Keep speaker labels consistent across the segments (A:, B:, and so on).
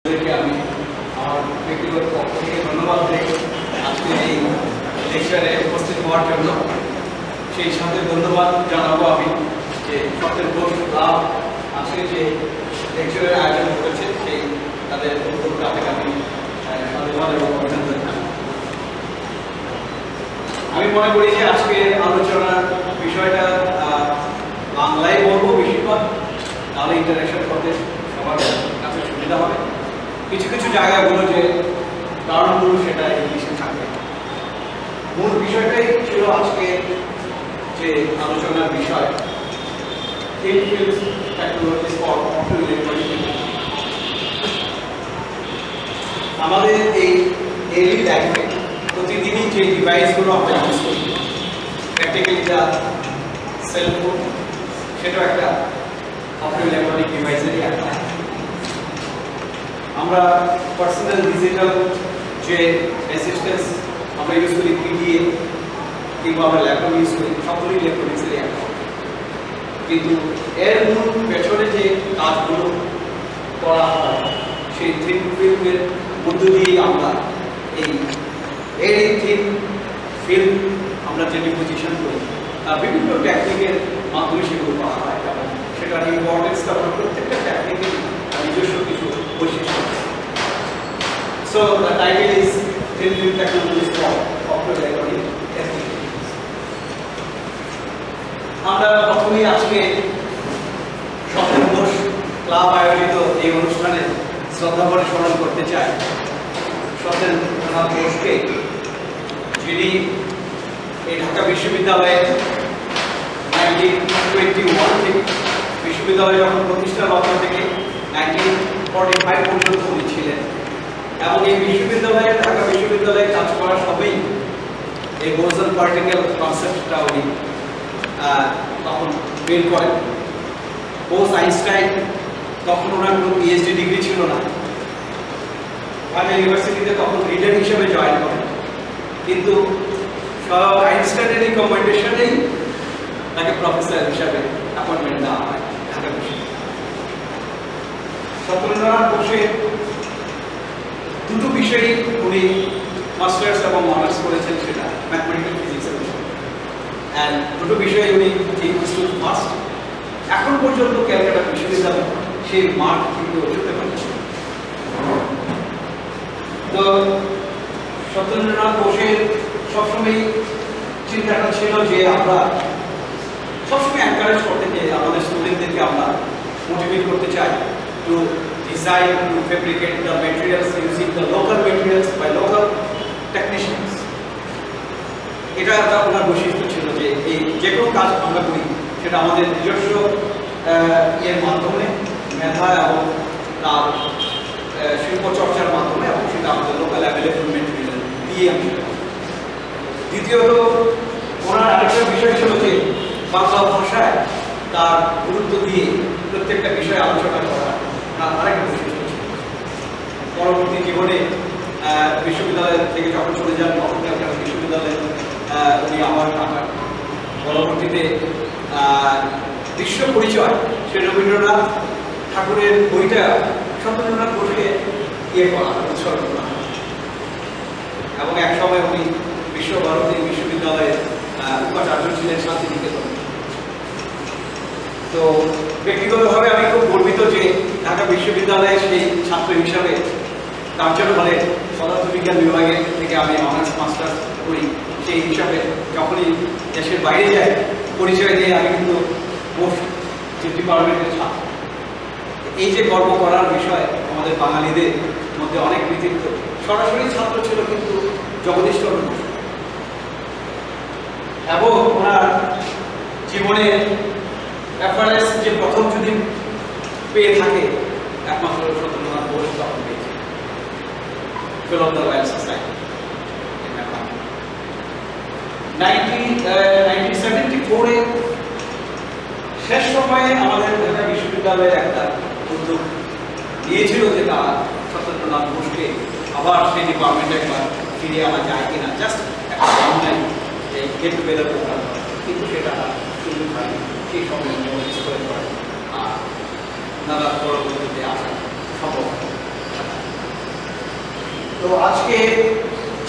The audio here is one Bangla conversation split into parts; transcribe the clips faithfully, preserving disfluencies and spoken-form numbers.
A: আমি আমার ব্যক্তিগত পক্ষ থেকে ধন্যবাদ দিই আজকে এই লেকচারে উপস্থিত হওয়ার জন্য। সেই সাথে ধন্যবাদ জানাবো আমি যে সত্যের ঘোষ ক্লাব আজকে যে লেকচারের আয়োজন করেছে সেই তাদের উদ্যোগটা থেকে আমি ধন্যবাদ এবং অভিনন্দন জানাই। আমি মনে করি যে আজকের আলোচনার বিষয়টা বাংলায় বলবো বেশিরভাগ, তাহলে ইন্টারাকশন করতে সবার কাছে সুবিধা হবে। কিছু কিছু জায়গাগুলো যে কারণগুলো সেটা ইংলিশে থাকবে। মূল বিষয়টাই ছিল আজকে যে আলোচনার বিষয়, thin film technologies for optoelectronic. আমাদের এই ডেইলি লাইফে প্রতিদিনই যে ডিভাইসগুলো আমরা ইউজ করি, প্র্যাকটিক্যালি যা সেলফোন, সেটাও একটা অপটোইলেকট্রনিক ডিভাইসেরই একটা। আমরা পার্সোনাল ডিজিটাল যে অ্যাসিস্ট্যান্স আমরা ইউজ করি, পিডিএ কিংবা আমরা ল্যাপটপ ইউজ করি, সবগুলোই ইলেকট্রনিক্সেরই একটা। কিন্তু এর মূল পেছনে যে কাজগুলো করা হয় সেই থিন ফিল্মের মধ্য দিয়েই আমরা এই এই থিন ফিল্ম আমরা যে ডিপোজিশন করি তার বিভিন্ন টেকনিকের মাধ্যমে সেগুলো করা হয় এবং সেটার ইম্পর্টেন্সটা প্রত্যেকটা টেকনিকের নিজস্ব কিছু বৈশিষ্ট্য। So the title is Thin Film Technologies for Optoelectronic Applications. আমরা প্রথমেই আজকে সত্যেন ঘোষ ক্লাব আয়োজিত এই অনুষ্ঠানে শ্রদ্ধা করে স্মরণ করতে চাই সত্যেন ঘোষকে, যিনি এই ঢাকা বিশ্ববিদ্যালয়ে নাইনটিন টোয়েন্টি ওয়ান থেকে বিশ্ববিদ্যালয় যখন প্রতিষ্ঠা লগ্ন থেকে নাইনটিন ফর্টি ফাইভ পর্যন্ত উনি ছিলেন এবং এই বিশ্ববিদ্যালয়ে ঢাকা বিশ্ববিদ্যালয়ে কাজ করা সবই এই বোসন পার্টিকেল কনসেপ্টটা উনি তখন বের করেন। বোস আইনস্টাইন তখন ওনার কোনো পিএইচডি ডিগ্রি ছিল না, ঢাকা ইউনিভার্সিটিতে তখন রিডার হিসেবে জয়েন করেন, কিন্তু সব আইনস্টাইনের রিকমেন্ডেশনেই তাকে প্রফেসর হিসাবে অ্যাপয়েন্টমেন্ট দেওয়া হয় ঢাকা বিশ্ববিদ্যালয়ে। সত্যেন্দ্রনাথ ঘোষের দুটো বিষয়ে উনি মাস্টার্স এবং অনার্স করেছেন, সেটা ম্যাথমেটিক্যাল ফিজিক্সের বিষয়, অ্যান্ড দুটো বিষয়ে উনি ইনস্টিটিউট ফার্স্ট। এখন পর্যন্ত ক্যালকাটা বিশ্ববিদ্যালয় সেই মাঠ কিন্তু হতে পারছে। তো সত্যেন্দ্রনাথ ঘোষের সবসময় চিন্তাটা ছিল যে আমরা সবসময় এনকারেজ করতে চাই, আমাদের স্টুডেন্টদেরকে আমরা মোটিভেট করতে চাই to design to fabricate the materials using the local materials by local technicians. এটা একটা ওনার বৈশিষ্ট্য ছিল যে এই যে কোনো কাজ আমরা করি সেটা আমাদের নিজস্ব এর মাধ্যমে, মেধা এবং তার শিল্প চর্চার মাধ্যমে, এবং সেটা আমাদের লোকাল অ্যাভেলেবল মেটেরিয়াল দিয়ে আমি। দ্বিতীয়ত ওনার আরেকটা বিষয় ছিল যে বাংলা ভাষায় তার গুরুত্ব দিয়ে প্রত্যেকটা বিষয়ে আলোচনা করা আরেকটা বৈশিষ্ট্য ছিল। পরবর্তী জীবনে বিশ্ববিদ্যালয় থেকে যখন চলে যান তখন বিশ্ববিদ্যালয়ে উনি আবার ঢাকা, পরবর্তীতে বিশ্ব পরিচয় সে রবীন্দ্রনাথ ঠাকুরের বইটা সত্যেন্দ্রনাথ ঘোষকে ইয়ে করা উৎসর্গ করা, এবং এক সময় উনি বিশ্বভারতী বিশ্ববিদ্যালয়ের উপাচার্য ছিলেন শান্তিনিকেতন। তো ব্যক্তিগতভাবে আমি খুব গর্বিত যে ঢাকা বিশ্ববিদ্যালয়ে সেই ছাত্র হিসাবে কার্জন হলে পদার্থবিজ্ঞান বিভাগের থেকে আমি অনার্স মাস্টার্স করি, সেই হিসাবে যখনই দেশের বাইরে যাই পরিচয় দিয়ে আমি কিন্তু মোস্ট ডিপার্টমেন্টের ছাত্র। এই যে গর্ব করার বিষয় আমাদের বাঙালিদের মধ্যে অনেক কৃতিত্ব। সরাসরি ছাত্র ছিল কিন্তু জগদীশ চন্দ্র ঘোষ, এবং ওনার জীবনের রেফারেন্স যে প্রথম যদি পেয়ে থাকে একমাত্র সত্যেন্দ্রনাথ ঘোষ তখন পেয়েছে, fellow of the royal society. Nineteen seventy ফোরে শেষ সময়ে আমাদের ঢাকা বিশ্ববিদ্যালয়ের একটা উদ্যোগ নিয়েছিল যে তারা সত্যেন্দ্রনাথ ঘোষকে আবার সেই ডিপার্টমেন্টে একবার ফিরিয়ে আনা যায় কিনা, জাস্ট একটা অনলাইন যে গেট টুগেদার প্রোগ্রাম, কিন্তু সেটা সুযোগ হয়নি সেই সময় করে আর নানা পরবর্তীতে আসা সম্ভব।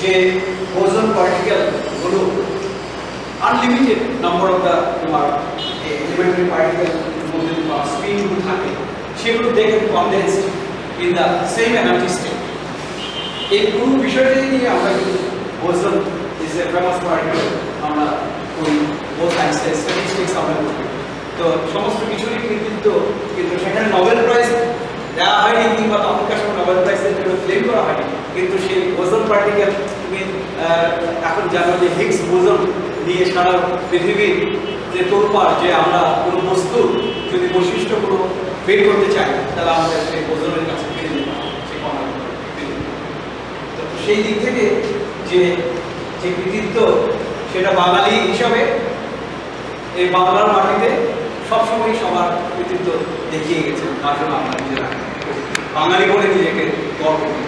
A: যে ওজন পার্টিকেল গুলো আনলিমিটেড নাম্বার অফ দা তোমার এলিমেন্টারি পার্টিকেল মধ্যে তোমার স্পিন গুলো থাকে সেগুলো দেখে condensed in the same energy state. এই পুরো বিষয়টাই নিয়ে আমরা কিন্তু ওজন ইজ এ ফেমাস পার্টিকেল আমরা ওই বোথ সায়েন্সে স্ট্যাটিস্টিক্স আমরা করি। তো সমস্ত কিছুরই কৃতিত্ব কিন্তু সেখানে নোবেল প্রাইজ দেওয়া হয়নি কিংবা তখনকার সময় নোবেল প্রাইজের জন্য ক্লেম করা হয়নি, কিন্তু সেই ওজন পার্টিকেল তুমি এখন জানো যে হিগস বোসন নিয়ে সারা পৃথিবীর যে তোলপাড়, যে আমরা কোনো বস্তু যদি বৈশিষ্ট্যগুলো বের করতে চাই তাহলে আমাদের সেই বোসনের কাছে ফিরে যেতে হবে, সেই কণার তো সেই দিক থেকে যে যে কৃতিত্ব সেটা বাঙালি হিসাবে এই বাংলার মাটিতে সবসময় সবার কৃতিত্ব দেখিয়ে গেছে, তার জন্য আমরা নিজেরা বাঙালি বলে নিজেকে গর্ব করি।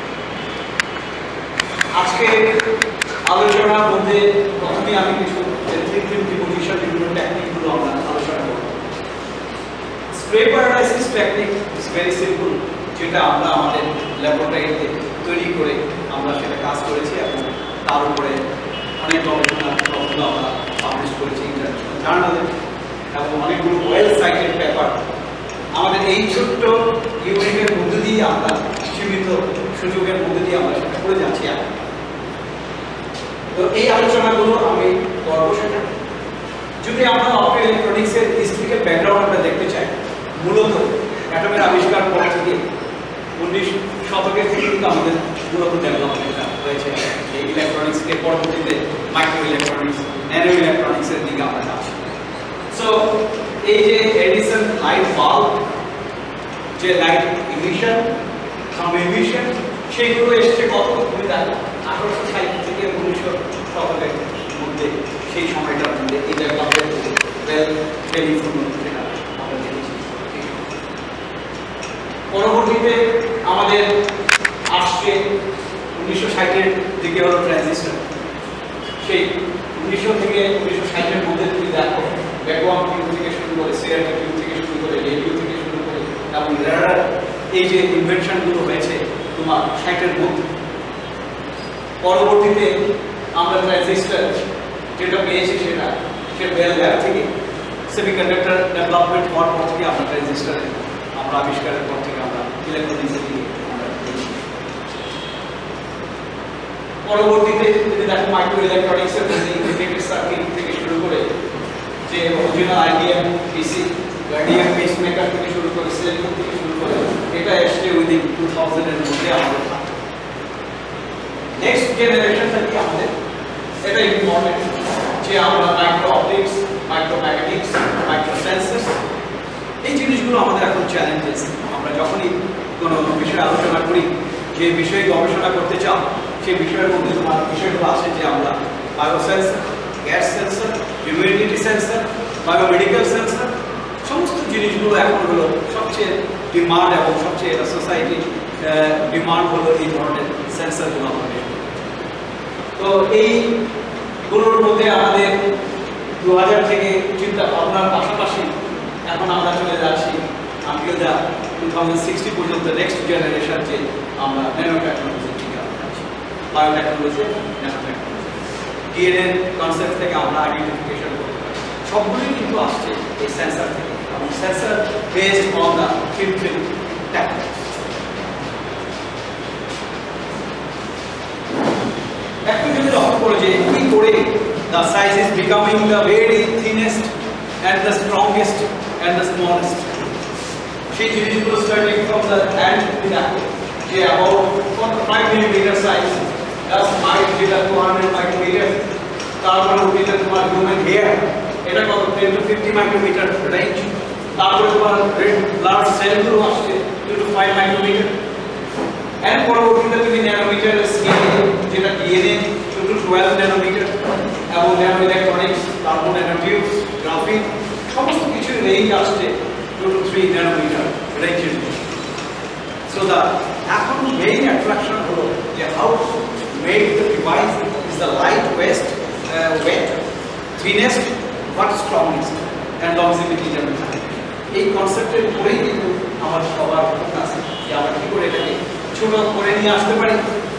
A: আজকে আলোচনার মধ্যে প্রথমে আমি কিছু ডিপোজিশন বিভিন্ন টেকনিকগুলো আমরা আলোচনা করব। Spray paralysis technique is very simple, যেটা আমরা আমাদের ল্যাবরেটরিতে তৈরি করে আমরা সেটা কাজ করেছি এবং তার উপরে অনেক গবেষণা তথ্য আমরা পাবলিশ করেছি ইন্টারন্যাশনাল জার্নালে এবং অনেকগুলো ওয়েল সাইটেড পেপার আমাদের এই ছোট্ট ইউনিটের মধ্যে দিয়ে আমরা সীমিত সুযোগের মধ্যে দিয়ে আমরা সেটা করে যাচ্ছি। এখন তো এই আলোচনাগুলো আমি করবো সেটা যদি আমরা অপটো ইলেকট্রনিক্সের হিস্ট্রিক্যাল ব্যাকগ্রাউন্ড আমরা দেখতে চাই, মূলত অ্যাটমের আবিষ্কার পর থেকে উনিশ শতকের থেকে কিন্তু আমাদের মূলত ডেভেলপমেন্টটা হয়েছে এই ইলেকট্রনিক্সকে পরবর্তীতে মাইক্রো ইলেকট্রনিক্স, ন্যানো ইলেকট্রনিক্সের দিকে আমরা যাচ্ছি। সো এই যে এডিসন লাইট বাল্ব, যে লাইট ইমিশন, সাম ইমিশন, সেগুলো এসছে কত তুমি দেখো আঠারোশো ষাট থেকে উনিশশো শতকের মধ্যে, সেই সময়টার মধ্যে এই ডেভেলপমেন্ট টেলিফোন সেটা আমরা দেখেছি। পরবর্তীতে আমাদের আসছে উনিশশো ষাটের দিকে হলো ট্রানজিস্টর। সেই উনিশশো থেকে উনিশশো ষাটের মধ্যে তুমি দেখো ভ্যাকুয়াম টিউব থেকে শুরু করে সিআরটি টিউব থেকে শুরু করে রেডিও থেকে শুরু করে এবং রেডার, এই যে ইনভেনশনগুলো হয়েছে তোমার ষাটের মধ্যে। পরবর্তীতে আমরা ট্রানজিস্টর যেটা পেয়েছি সেটা সে বেল ল্যাব থেকে সেমিকন্ডাক্টর ডেভেলপমেন্ট হওয়ার পর থেকে আমরা ট্রানজিস্টর আমরা আবিষ্কারের পর থেকে আমরা ইলেকট্রনিক্সের দিকে আমরা পেয়েছি। পরবর্তীতে যদি দেখো মাইক্রো ইলেকট্রনিক্সের মধ্যে ইন্টিগ্রেটেড সার্কিট থেকে শুরু করে যে original IDM PC, IDM pacemaker থেকে শুরু করে সেল ফোন থেকে শুরু করে এটা এসছে উইদিন টু থাউজেন্ড এর মধ্যে আমাদের নেক্সট জেনারেশনটা কি আমাদের এটা ইম্পর্টেন্ট, যে আমরা micro optics, micro magnetics, micro sensor, এই জিনিসগুলো আমাদের এখন চ্যালেঞ্জেস। আমরা যখনই কোনো বিষয়ে আলোচনা করি, যে বিষয়ে গবেষণা করতে চাও সেই বিষয়ের মধ্যে তোমার বিষয়গুলো আসে যে আমরা bio sensor, gas sensor, humanity sensor, biomedical sensor, সমস্ত জিনিসগুলো এখন হলো সবচেয়ে ডিমান্ড এবং সবচেয়ে সোসাইটি ডিমান্ড হলো এই ধরনের সেন্সরগুলো আমাদের। তো এইগুলোর মধ্যে আমাদের দু হাজার থেকে চিন্তা ভাবনার পাশাপাশি এখন আমরা চলে যাচ্ছি আমিও যা টু থাউজেন্ড সিক্সটি পর্যন্ত নেক্সট জেনারেশন যে আমরা ন্যানো টেকনোলজির দিকে আমরা যাচ্ছি, biotechnology, nano technology, DNA concept থেকে আমরা আইডেন্টিফিকেশন করতে পারি, সবগুলোই কিন্তু আসছে এই সেন্সর থেকে এবং sensor based on the thin film technology. এখন যদি লক্ষ্য করে যে কি করে the size is becoming the very thinnest and the strongest and the smallest, সেই জিনিসগুলো starting from the hand to the যে about five millimeter size, that's five যেটা two hundred micrometer, তারপরে উঠিতে তোমার human hair এটা কত ten to fifty micrometer range, তারপরে তোমার red blood cell গুলো আসছে two to five micrometer, and পরবর্তীতে তুমি ন্যানোমিটার স্কেলে যেটা DNA two to twelve nanometre এবং ন্যানো ইলেকট্রনিক্স, তারপর ন্যানো টিউবস, গ্রাফিন, সমস্ত কিছু রেঞ্জ আসছে two to three ন্যানোমিটার রেঞ্জের। সো দা এখন মেইন অ্যাট্রাকশন হলো যে how make the device is the lightest weight thinnest but strongest and longevity যেন থাকে। এই কনসেপ্টের উপরেই কিন্তু আমার সবার ফোকাস যে আমরা কী করে এটাকে ছোট করে নিয়ে আসতে পারি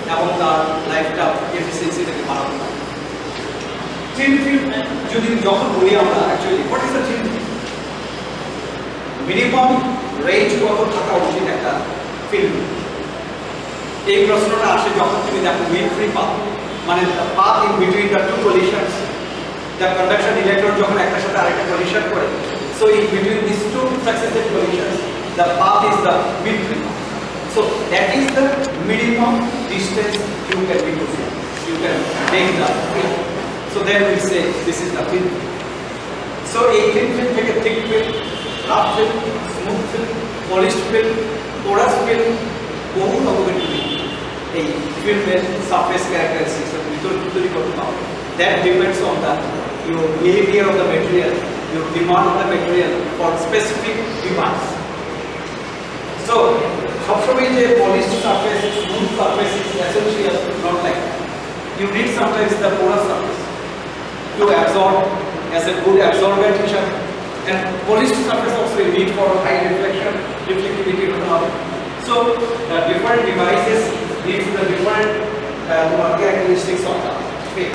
A: এবং তার লাইফটা এফিসিয়েন্সিটাকে বাড়াতে পারে। থিন ফিল্ম যদি যখন বলি আমরা actually what is the thin film, minimum range কত থাকা উচিত একটা ফিল্ম, এই প্রশ্নটা আসে যখন তুমি দেখো মিড ফ্রি পাথ, মানে path in between the two collisions, the conduction electron যখন একটার সাথে আরেকটা কলিশন করে, so in between this two successive collisions the path is the mid free path. So that is the minimum distance you can be using. You can take the film. So then we say this is the film. So a thin film take a thick film, rough film, smooth film, polished film, porous film, বহু রকমের film. A film এর surface characteristics of ভিতর তৈরি করতে হবে. That depends on the your behavior of the material, your demand of the material for specific demands. So সবসময় যে polished surface, smooth surface is essential, not like that. You need sometimes the porous surface to absorb as a good absorbent হিসাবে, and polished surface also you need for high reflection, reflectivity of the object. So the different devices need the different uh, characteristics of the film.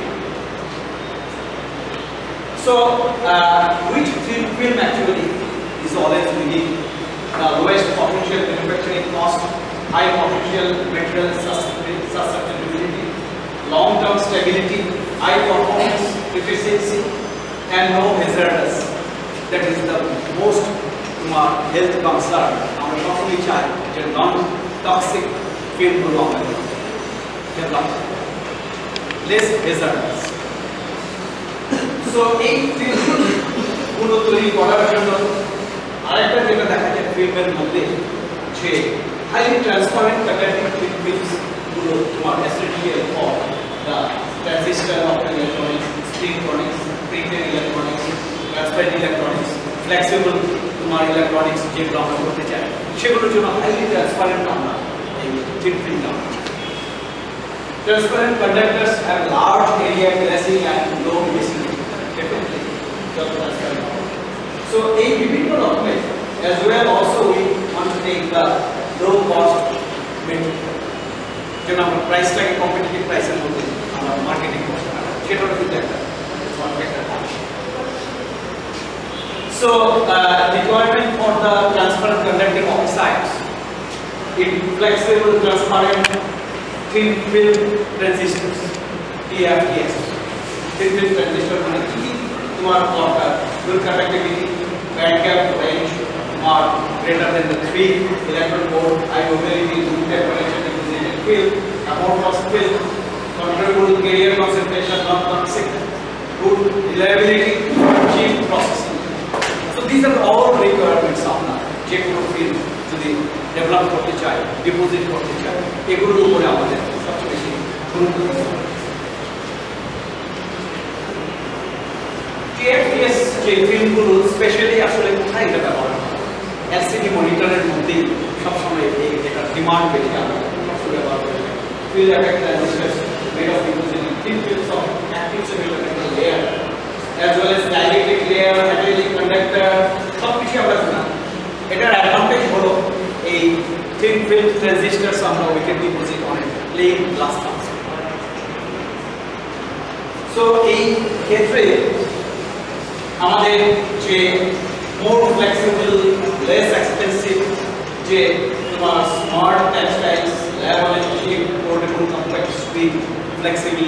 A: So uh, which thin film actually is always we need the lowest potential manufacturing cost, high potential material susceptibility, long-term stability, high performance, efficiency, and no hazardous. That is the most health concern. Our company child, non-toxic film develop, less hazardous. So, এই ফিল্মগুলো তৈরি করার জন্য আরেকটা যেটা দেখা যায় ফিল্মের মধ্যে যে হাইলি ট্রান্সপারেন্ট কাটারটিক ফিল্মস গুলো তোমার essential for the transistor of electronics, spintronics, printed electronics, transparent electronics, flexible তোমার ইলেকট্রনিক্স যেগুলো আমরা করতে চাই সেগুলোর জন্য হাইলি ট্রান্সপারেন্ট আমরা এই থিন ফিল্ম আমরা transparent conductors have large area glazing and low missing definitely যত ট্রান্সপারেন্ট। So a বিভিন্ন রকমের as well also we want to take the low cost material, যেন আমরা প্রাইসটাকে কম্পিটিটিভ প্রাইসের মধ্যে আমরা মার্কেটিং করতে পারি, সেটাও কিন্তু একটা ফ্যাক্টর আছে। So uh, requirement for the transparent conducting oxides in flexible transparent thin film transistors T F T S, thin film transistor মানে কি তোমার দরকার, good conductivity, band gap range are greater than the three electron volt, high mobility, good temperature diffusion field, amorphous field, controllable carrier concentration, non-toxic, good reliability, cheap processing. So these are all requirements আপনার যে কোনো ফিল্ড যদি ডেভেলপ করতে চাই, ডিপোজিট করতে চাই, এগুলোর উপরে আমাদের সবচেয়ে বেশি গুরুত্ব দিতে হবে। T F T S যে ফিল্মগুলো স্পেশালি আসলে কোথায় এটা ব্যবহার হয়, L C D মনিটরের মধ্যে সবসময় এই এটা ডিমান্ড বেশি, আমরা সবসময় ব্যবহার করি। Field effect transistors made of using thin films of active semiconductor layer as well as dielectric layer, metallic conductor, সব কিছু আমরা জানি। এটার অ্যাডভান্টেজ হলো এই thin film transistors আমরা we can deposit on a plain glass substrate. So এই ক্ষেত্রে আমাদের যে মোর ফ্লেক্সিবল, লেস এক্সপেন্সিভ যে তোমার smart textiles, label chip, portable compact screen, flexible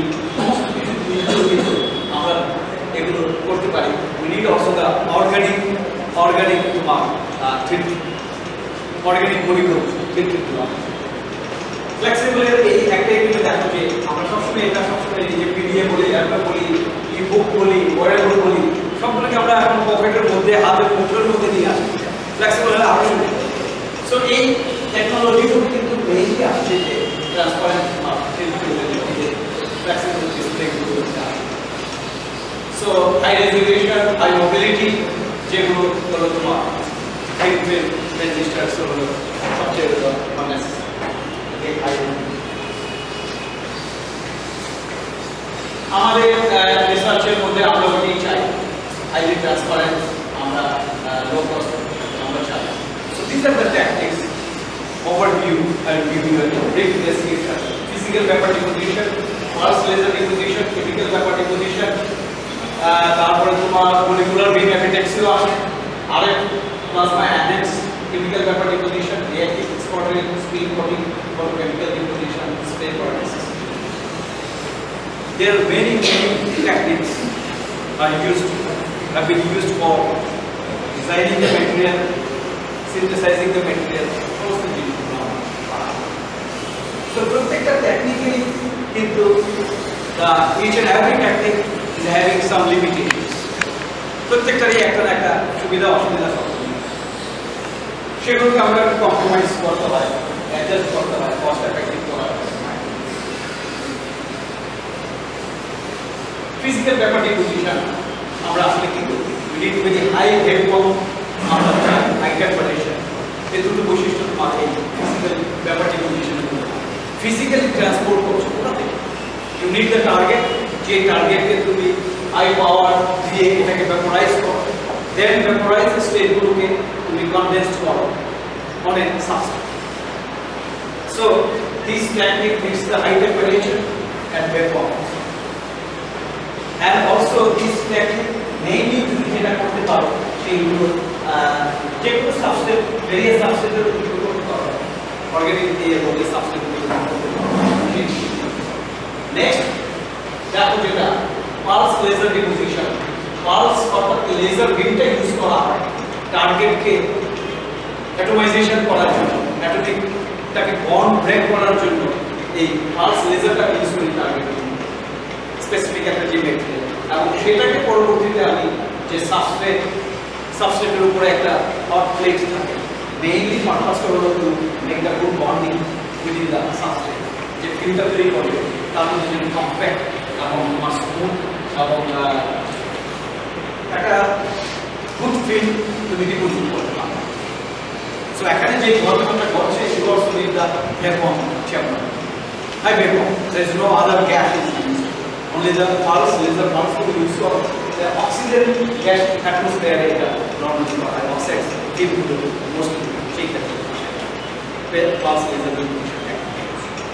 A: আমরা এগুলো করতে পারি। We need also the organic organic তোমার থ্রি অর্গানিক মলিকুল থ্রি তোমার ফ্লেক্সিবলের এই একটাই কিন্তু দেখো যে আমরা সবসময় এটা সবসময় এই যে পিডিএ বলি, অ্যাপটা বলি, ই বুক বলি, ওয়ারেবল বলি, সবগুলোকে আমরা এখন পকেটের মধ্যে, হাতের মুঠোর মধ্যে নিয়ে আসি। ফ্লেক্সিবল হলে আরো সুবিধা। সো এই টেকনোলজিগুলো কিন্তু মেইনলি আসছে যে ট্রান্সপারেন্ট ফ্লেক্সিবল ডিসপ্লেগুলো করতে আসে। So high resolution, high mobility যেগুলো হলো তোমার থিন ফিল্ম ট্রানজিস্টর হলো সবচেয়ে নেসেসারি। আমাদের রিসার্চের মধ্যে আমরা ওইটাই চাই, highly transparent, আমরা low cost আমরা চাই। So these are the tactics overview. I'll give you a brief description. physical vapor deposition, pulse laser deposition, chemical vapor deposition, তারপরে তোমার molecular beam epitaxy আছে, R F plasma enhanced chemical vapor deposition, reactive spotting, spin coating for chemical deposition, spray process. There are many many techniques are used have been used for designing the material, synthesizing the material, processing. So প্রত্যেকটা টেকনিক্যালি কিন্তু the each and every technique is having some limitations. প্রত্যেকটারই একটা না একটা সুবিধা অসুবিধা থাকে। সেগুলোকে আমরা একটু কম্প্রোমাইজ করতে হয়, অ্যাডজাস্ট করতে হয়, কস্ট এফেক্টিভ করা হয়। ফিজিক্যাল vapor deposition আমরা আসলে কি করি? We need very high vacuum, আমরা চাই high temperature। এই দুটো বৈশিষ্ট্য তোমার এই ফিজিক্যাল vapor deposition এর মধ্যে ফিজিক্যালি ট্রান্সপোর্ট করছো কোথাতে? You need the target, যে টার্গেটকে তুমি হাই পাওয়ার দিয়ে এটাকে ভ্যাপোরাইজ করো, দেন ভ্যাপোরাইজ স্টেটগুলোকে তুমি কনডেন্সড করো on a substrate. So this technique needs the high temperature and vapor. And also this technique mainly তুমি যেটা করতে পারো সেইগুলো যে কোনো সাবস্ট্রেট ভেরিয়াস সাবস্ট্রেটের উপর করতে পারো, অর্গানিক দিয়ে বলি সাবস্ট্রেট করতে পারো। নেক্সট দেখো যেটা পালস লেজার ডিপোজিশন, পালস অর্থাৎ লেজার বিমটা ইউজ করা হয় টার্গেটকে অ্যাটমাইজেশন করার জন্য, অ্যাটমিকটাকে বন্ড ব্রেক করার জন্য এই পালস লেজারটা ইউজ করি টার্গেট স্পেসিফিক একটা যে ম্যাটেরিয়াল, এবং সেটাকে পরবর্তীতে আমি যে সাবস্ট্রেট সাবস্ট্রেটের উপরে একটা হট প্লেট থাকে, মেইনলি পারপাসটা হলো to make the good bonding within the substrate, যে ফিল্মটা তৈরি করবে তার মধ্যে যেন কম্প্যাক্ট এবং স্মুথ এবং একটা গুড ফিল্ম তুমি ডিপোজিট করতে পারো। সো এখানে যে ঘটনাটা ঘটছে you also need the vacuum chamber, high vacuum, there is no other gas in use, only the pulse laser pulse to use for the oxygen gas atmosphere এটা normally করা হয়, oxides give to the most সেই ক্ষেত্রে with pulse laser deposition technique.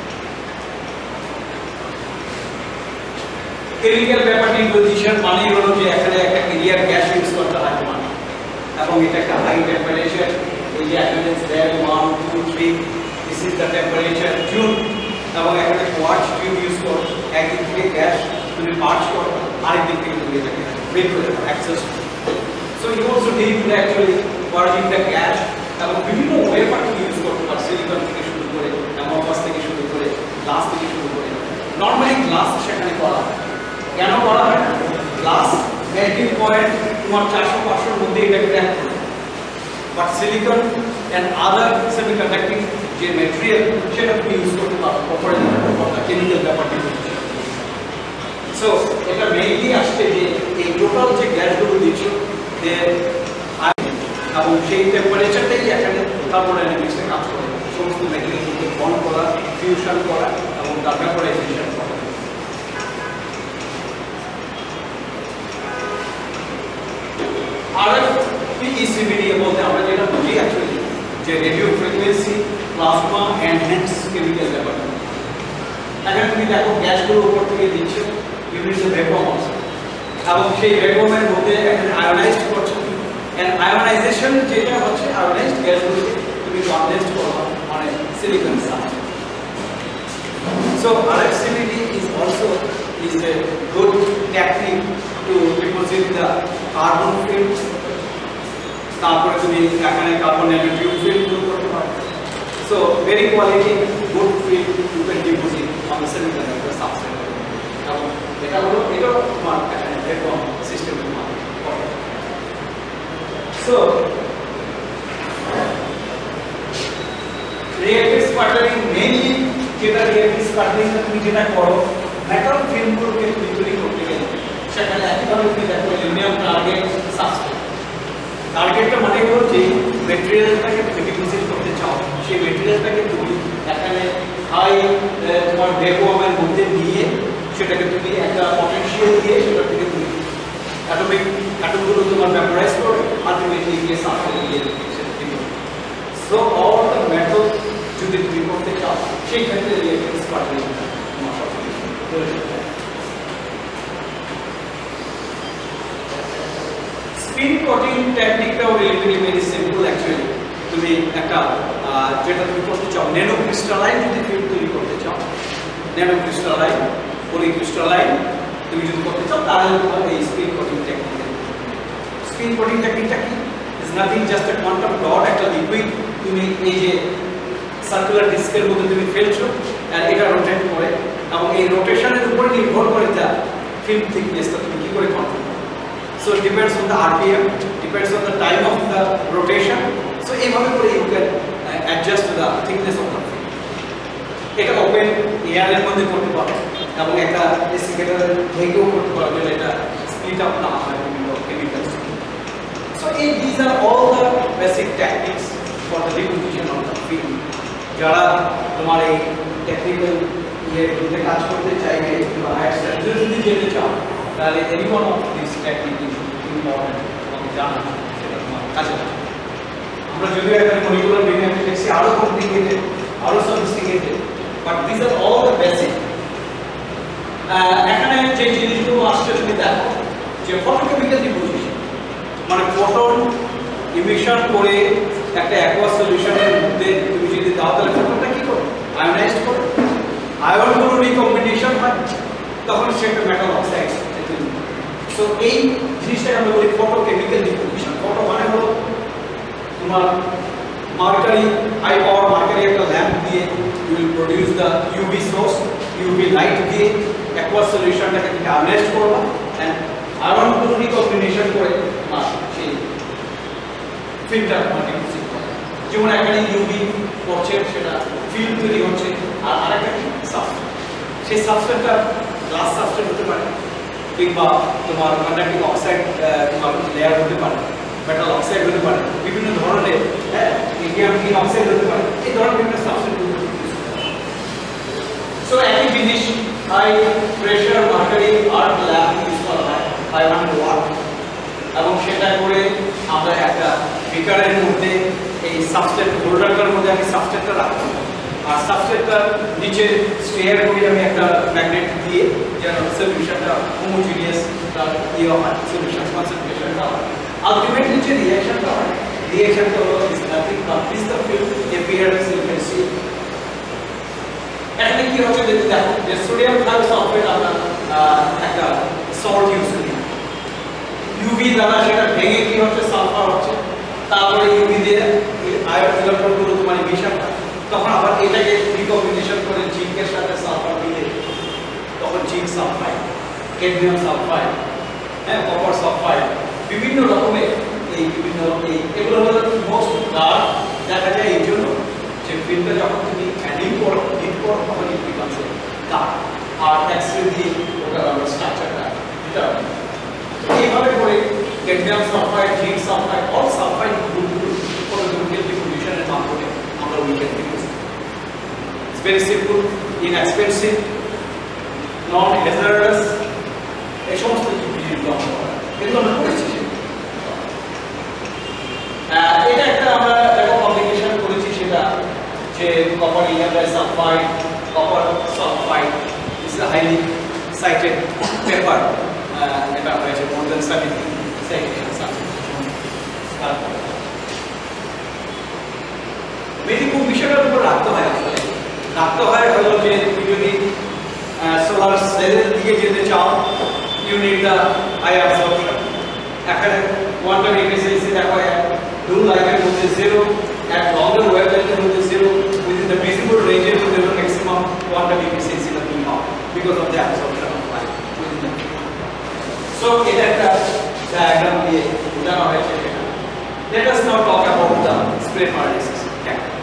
A: Chemical vapor deposition মানে হলো যে এখানে একটা ক্লিয়ার গ্যাস ইউজ করতে হয় তোমার, এবং এটা একটা হাই টেম্পারেচার, এই যে attendance there one two three, this is the temperature tune, এবং এখানে কোয়ার্টজ টিউব ইউজ করো, একদিক থেকে গ্যাস তুমি পার্চ করো, আরেক দিক থেকে তুমি এটাকে ব্রেক করে দাও access. So you also need to actually purging the gas, এবং বিভিন্ন ওয়েফার তুমি ইউজ করতে পারো, সিলিকন থেকে শুরু করে অ্যামোফাস থেকে শুরু করে গ্লাস থেকে শুরু করে। নর্মালি গ্লাস সেখানে করা হয়, কেন করা হয়? গ্লাস মেল্টিং পয়েন্ট তোমার চারশো পাঁচশোর মধ্যে এটা ক্র্যাক করে, but silicon and other semiconducting যে ম্যাটেরিয়াল সেটা তুমি ইউজ করতে পারো properly for the chemical vapour deposition. So এটা মেইনলি আসছে যে এই টোটাল যে গ্যাসগুলো দিচ্ছ এবং সেই টেম্পারেচারটাই এখানে থার্মোডাইনামিক্সে কাজ করে, সমস্ত ম্যাটেরিয়ালকে বন্ড করা, ফিউশন করা এবং তার ভ্যাপোরাইজেশন করা। আর এফ পিইসিবি বলতে আমরা যেটা বুঝি অ্যাকচুয়ালি যে radio frequency plasma enhance chemical vapour. এখানে তুমি দেখো গ্যাসগুলো উপর থেকে দিচ্ছে, বিভিন্ন ভ্যাকুয়াম আছে, এবং সেই ভ্যাকুয়ামের মধ্যে এখানে আয়োনাইজড করছে, এন্ড আয়োনাইজেশন যেটা হচ্ছে আয়োনাইজড গ্যাসগুলোকে তুমি কনডেন্স করো মানে silicon substrate. So RFCVD is also is a good technique to deposit the carbon film, তারপরে তুমি এখানে কার্বন ন্যানোটিউব ফিল্ম করতে পারো। So very quality good film you can deposit on the semiconductor substrate, এবং এটা হলো এটাও তোমার এখানে ভ্যাকুয়াম সিস্টেমের মাধ্যমে। সো রিঅ্যাক্টিভ স্পাটারিং মেইনলি যেটা রিঅ্যাক্টিভ স্পাটারিং তুমি যেটা করো মেটাল ফিল্মগুলোকে তুমি তৈরি করতে গেলে সেখানে একইভাবে তুমি দেখো অ্যালুমিনিয়াম টার্গেট সাবস্ট্রেট। টার্গেটটা মানে হলো যে ম্যাটেরিয়ালটাকে তুমি ডিপোজিট করতে চাও, সেই ম্যাটেরিয়ালটাকে তুমি এখানে হাই তোমার ভ্যাকুয়ামের মধ্যে নিয়ে সেটাকে তুমি একটা পটেনশিয়াল দিয়ে সেটা থেকে তুমি অ্যাটমিক অ্যাটমগুলো তোমার ভ্যাপোরাইজ করে আলটিমেটলি গিয়ে সাবস্ট্রেটে গিয়ে সেটা থেকে। সো অল দ্য মেটাল যদি তুমি করতে চাও সেই ক্ষেত্রে রিঅ্যাক্টিভ স্পাটারিং একটা যেটা তুমি করতে চাও ন্যানো ক্রিস্টালাইন যদি ফিল্ম তৈরি করতে চাও, ন্যানো ক্রিস্টালাইন পলিক্রিস্টালাইন তুমি যদি করতে চাও তাহলে তোমার এই spin coating technique. Spin coating টেকনিকটা কি? Is nothing just a quantum dot, একটা লিকুইড তুমি এই যে সার্কুলার ডিস্কের মধ্যে তুমি ফেলছো আর এটা রোটেট করে, এবং এই রোটেশনের উপর নির্ভর করে যা ফিল্ম থিকনেসটা তুমি কি করে কন্ট্রোল করো। So depends on the RPM, depends on the time of the rotation. So এইভাবে করে you can adjust the thickness of the film. এটা ওপেন এয়ারের মধ্যে করতে পারো এবং একটা ডেসিকেটারের থেকেও করতে পারো, যেটা এটা স্প্লিট আপ না হয় বিভিন্ন কেমিক্যালস। সো এই this are all the basic techniques for the deposition of the film. যারা তোমার এই টেকনিক্যাল ইয়েতে কাজ করতে চাইবে বা হায়ার স্ট্যান্ডার্ড যদি যেতে চাও তাহলে any one of this technique is important এবং জানা সেটা তোমার কাজে লাগবে। আমরা যদিও এখানে মলিকুলার বিহেভিয়ার দেখছি আরো কমপ্লিকেটেড, আরো sophisticated, but this are all the basic. এখানে যে জিনিসগুলো আসছে তুমি দেখো যে ফটোকেমিক্যাল ডিপোজিশন, মানে ফটোন ইমিশন করে একটা অ্যাকোয়াস সলিউশনের মধ্যে তুমি যদি দাও তাহলে ফটোনটা কি করে আয়োনাইজড করে, আয়নগুলো রিকম্বিনেশন হয়, তখন সেটা মেটাল অক্সাইড। সো এই জিনিসটাকে আমরা বলি ফটোকেমিক্যাল ডিপোজিশন। ফটো মানে হলো তোমার মার্কারি, হাই পাওয়ার মার্কারি একটা ল্যাম্প দিয়ে you will produce the UV source, UV light দিয়ে অ্যাকোয়াস সলিউশনটাকে তুমি আয়োনাইজড করবা এন্ড আয়নগুলো রিকম্বিনেশন করে তোমার সেই ফিল্মটা তোমার ডিপোজিট করে। যেমন এখানে ইউভি পড়ছে সেটা ফিল্ম তৈরি হচ্ছে, আর আরেকটা কি সাবস্ট্রেট। সেই সাবস্ট্রেটটা গ্লাস সাবস্ট্রেট হতে পারে কিংবা তোমার কন্ডাক্টিং অক্সাইড তোমার লেয়ার হতে পারে, মেটাল অক্সাইড হতে পারে, বিভিন্ন ধরনের হ্যাঁ ইন্ডিয়াম টিন অক্সাইড হতে পারে, এই ধরনের বিভিন্ন সাবস্ট্রেট। সো একই জিনিস high pressure mercury arc lamp use করা হয় ফাইভ হান্ড্রেড ওয়াট, এবং সেটা করে আমরা একটা বিকারের মধ্যে এই সাবস্ট্রেট হোল্ডারটার মধ্যে আমি সাবস্ট্রেটটা রাখবো, আর সাবস্ট্রেটটার নিচে স্টেয়ার করে আমি একটা ম্যাগনেট দিয়ে যেন সলিউশনটা হোমোজিনিয়াস তার ইয়ে হয়, সলিউশন কনসেন্ট্রেশনটা হয়, আলটিমেটলি যে রিঅ্যাকশনটা হয় রিঅ্যাকশনটা হলো is nothing but this the film appearance you can see. এখানে কি হচ্ছে যদি দেখো যে সোডিয়াম থায়োসালফেট আমরা একটা সল্ট ইউজ করি, ইউভি দ্বারা সেটা ভেঙে কি হচ্ছে সালফার হচ্ছে, তারপরে ইউভি দিয়ে আয়ন ইলেকট্রনগুলো তোমার মিশন, তখন আবার এটাকে রিকম্বিনেশন করে জিঙ্কের সাথে সালফার মিলে তখন জিঙ্ক সালফাইড, ক্যাডমিয়াম সালফাইড, হ্যাঁ কপার সালফাইড, বিভিন্ন রকমের এই বিভিন্ন এই এগুলো হলো মোস্ট ডার্ক দেখা যায় এই জন্য যে ফিল্মটা যখন তুমি হ্যান্ডিং করো হিট করো তখন ইট বিকামস ডার্ক, আর এক্সরে দিয়ে ওটার আমরা স্ট্রাকচারটা এটা এইভাবে করে cadmium sulphide, zinc sulphide, all sulphide গ্রুপগুলো ফটোকেমিক্যাল ডিপোজিশনের মাধ্যমে আমরা we can use. It's very simple, inexpensive, non hazardous, এই সমস্ত জিনিসগুলো আমরা করা এগুলো আমরা করেছি। এটা একটা আমরা একটা কমপ্লিকেশন করেছি সেটা যে copper eleven sulphide, copper sulphide is a highly cited paper, এটা হয়েছে more than seventy citation subject. Medical বিষয়টার উপর রাখতে হয়, আসলে রাখতে হয় হলো যে তুমি যদি সোলার সেলের দিকে যেতে চাও you need the high absorption. এখানে কোয়ান্টাম এফিসিয়েন্সি দেখো blue light এর মধ্যে জিরো, at longer wavelength এর মধ্যে zero, within the visible range এর মধ্যে maximum quantum efficiency that we have because of the absorption of light within the field. So এটা একটা diagram দিয়ে বোঝানো হয়েছে সেটা। Let us now talk about the spray paralysis technique.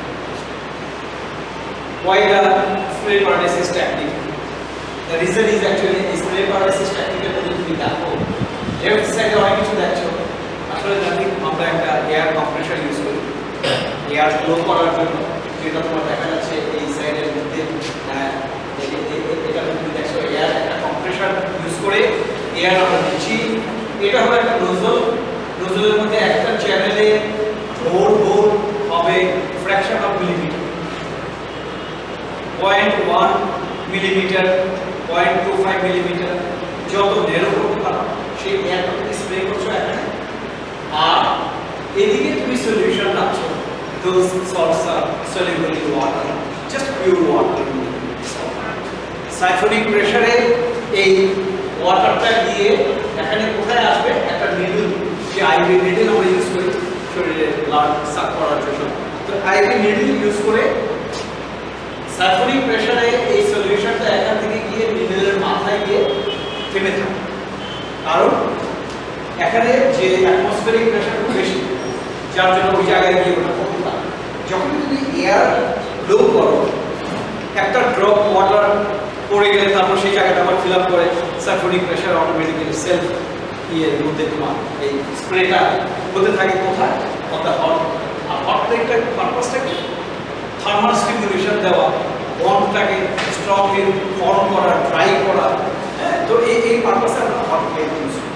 A: Why the spray paralysis technique? The reason is actually the spray paralysis technique এর মধ্যে তুমি দেখো left side অনেক কিছু দেখছো, আসলে জানি আমরা একটা এয়ার কম্প্রেসার ইউজ করি এয়ার ফ্লো করার জন্য, যেটা তোমার দেখা যাচ্ছে এই সাইডের মধ্যে এটা তুমি দেখছো এয়ার একটা কম্প্রেসার ইউজ করে এয়ার আমরা দিচ্ছি। এটা হলো একটা নোজল, নোজলের মধ্যে একটা চ্যানেলে হোল হোল হবে fraction of millimetre, point one millimetre, point two five millimetre, যত ন্যারো করতে পারো সেই এয়ারটা তুমি স্প্রে করছো এখানে, আর এদিকে তুমি সলিউশন রাখছো those salts are soluble in water, just pure water. Siphonic pressure এ এই ওয়াটারটা গিয়ে এখানে কোথায় আসবে, একটা নিডল, যে আইভি নিডল আমরা ইউজ করি শরীরে ব্লাড সাক করার জন্য। তো আইভি নিডল ইউজ করে সাইফোনিক প্রেসারে এই সলিউশনটা এখান থেকে গিয়ে নিডলের মাথায় গিয়ে থেমে থাকে, কারণ এখানে যে অ্যাটমসফিয়ারিক প্রেসার খুব বেশি, যার জন্য ওই জায়গায় গিয়ে ওটা কমতে পারে। যখন তুমি এয়ার লো করো, একটা ড্রপ ওয়াটার পড়ে গেলে তারপর সেই জায়গাটা আবার ফিল আপ করে সাইফোনিক প্রেসার অটোমেটিক্যালি সেলফ ইয়ের মধ্যে তোমার এই স্প্রেটা হতে থাকে কোথায়, অর্থাৎ হট। আর হট প্লেটটার পারপাসটা কি? থার্মাল স্টিমুলেশন দেওয়া, বন্ডটাকে স্ট্রংলি ফর্ম করা, ড্রাই করা। হ্যাঁ, তো এই এই পারপাসে আমরা হট প্লেট ইউজ করি।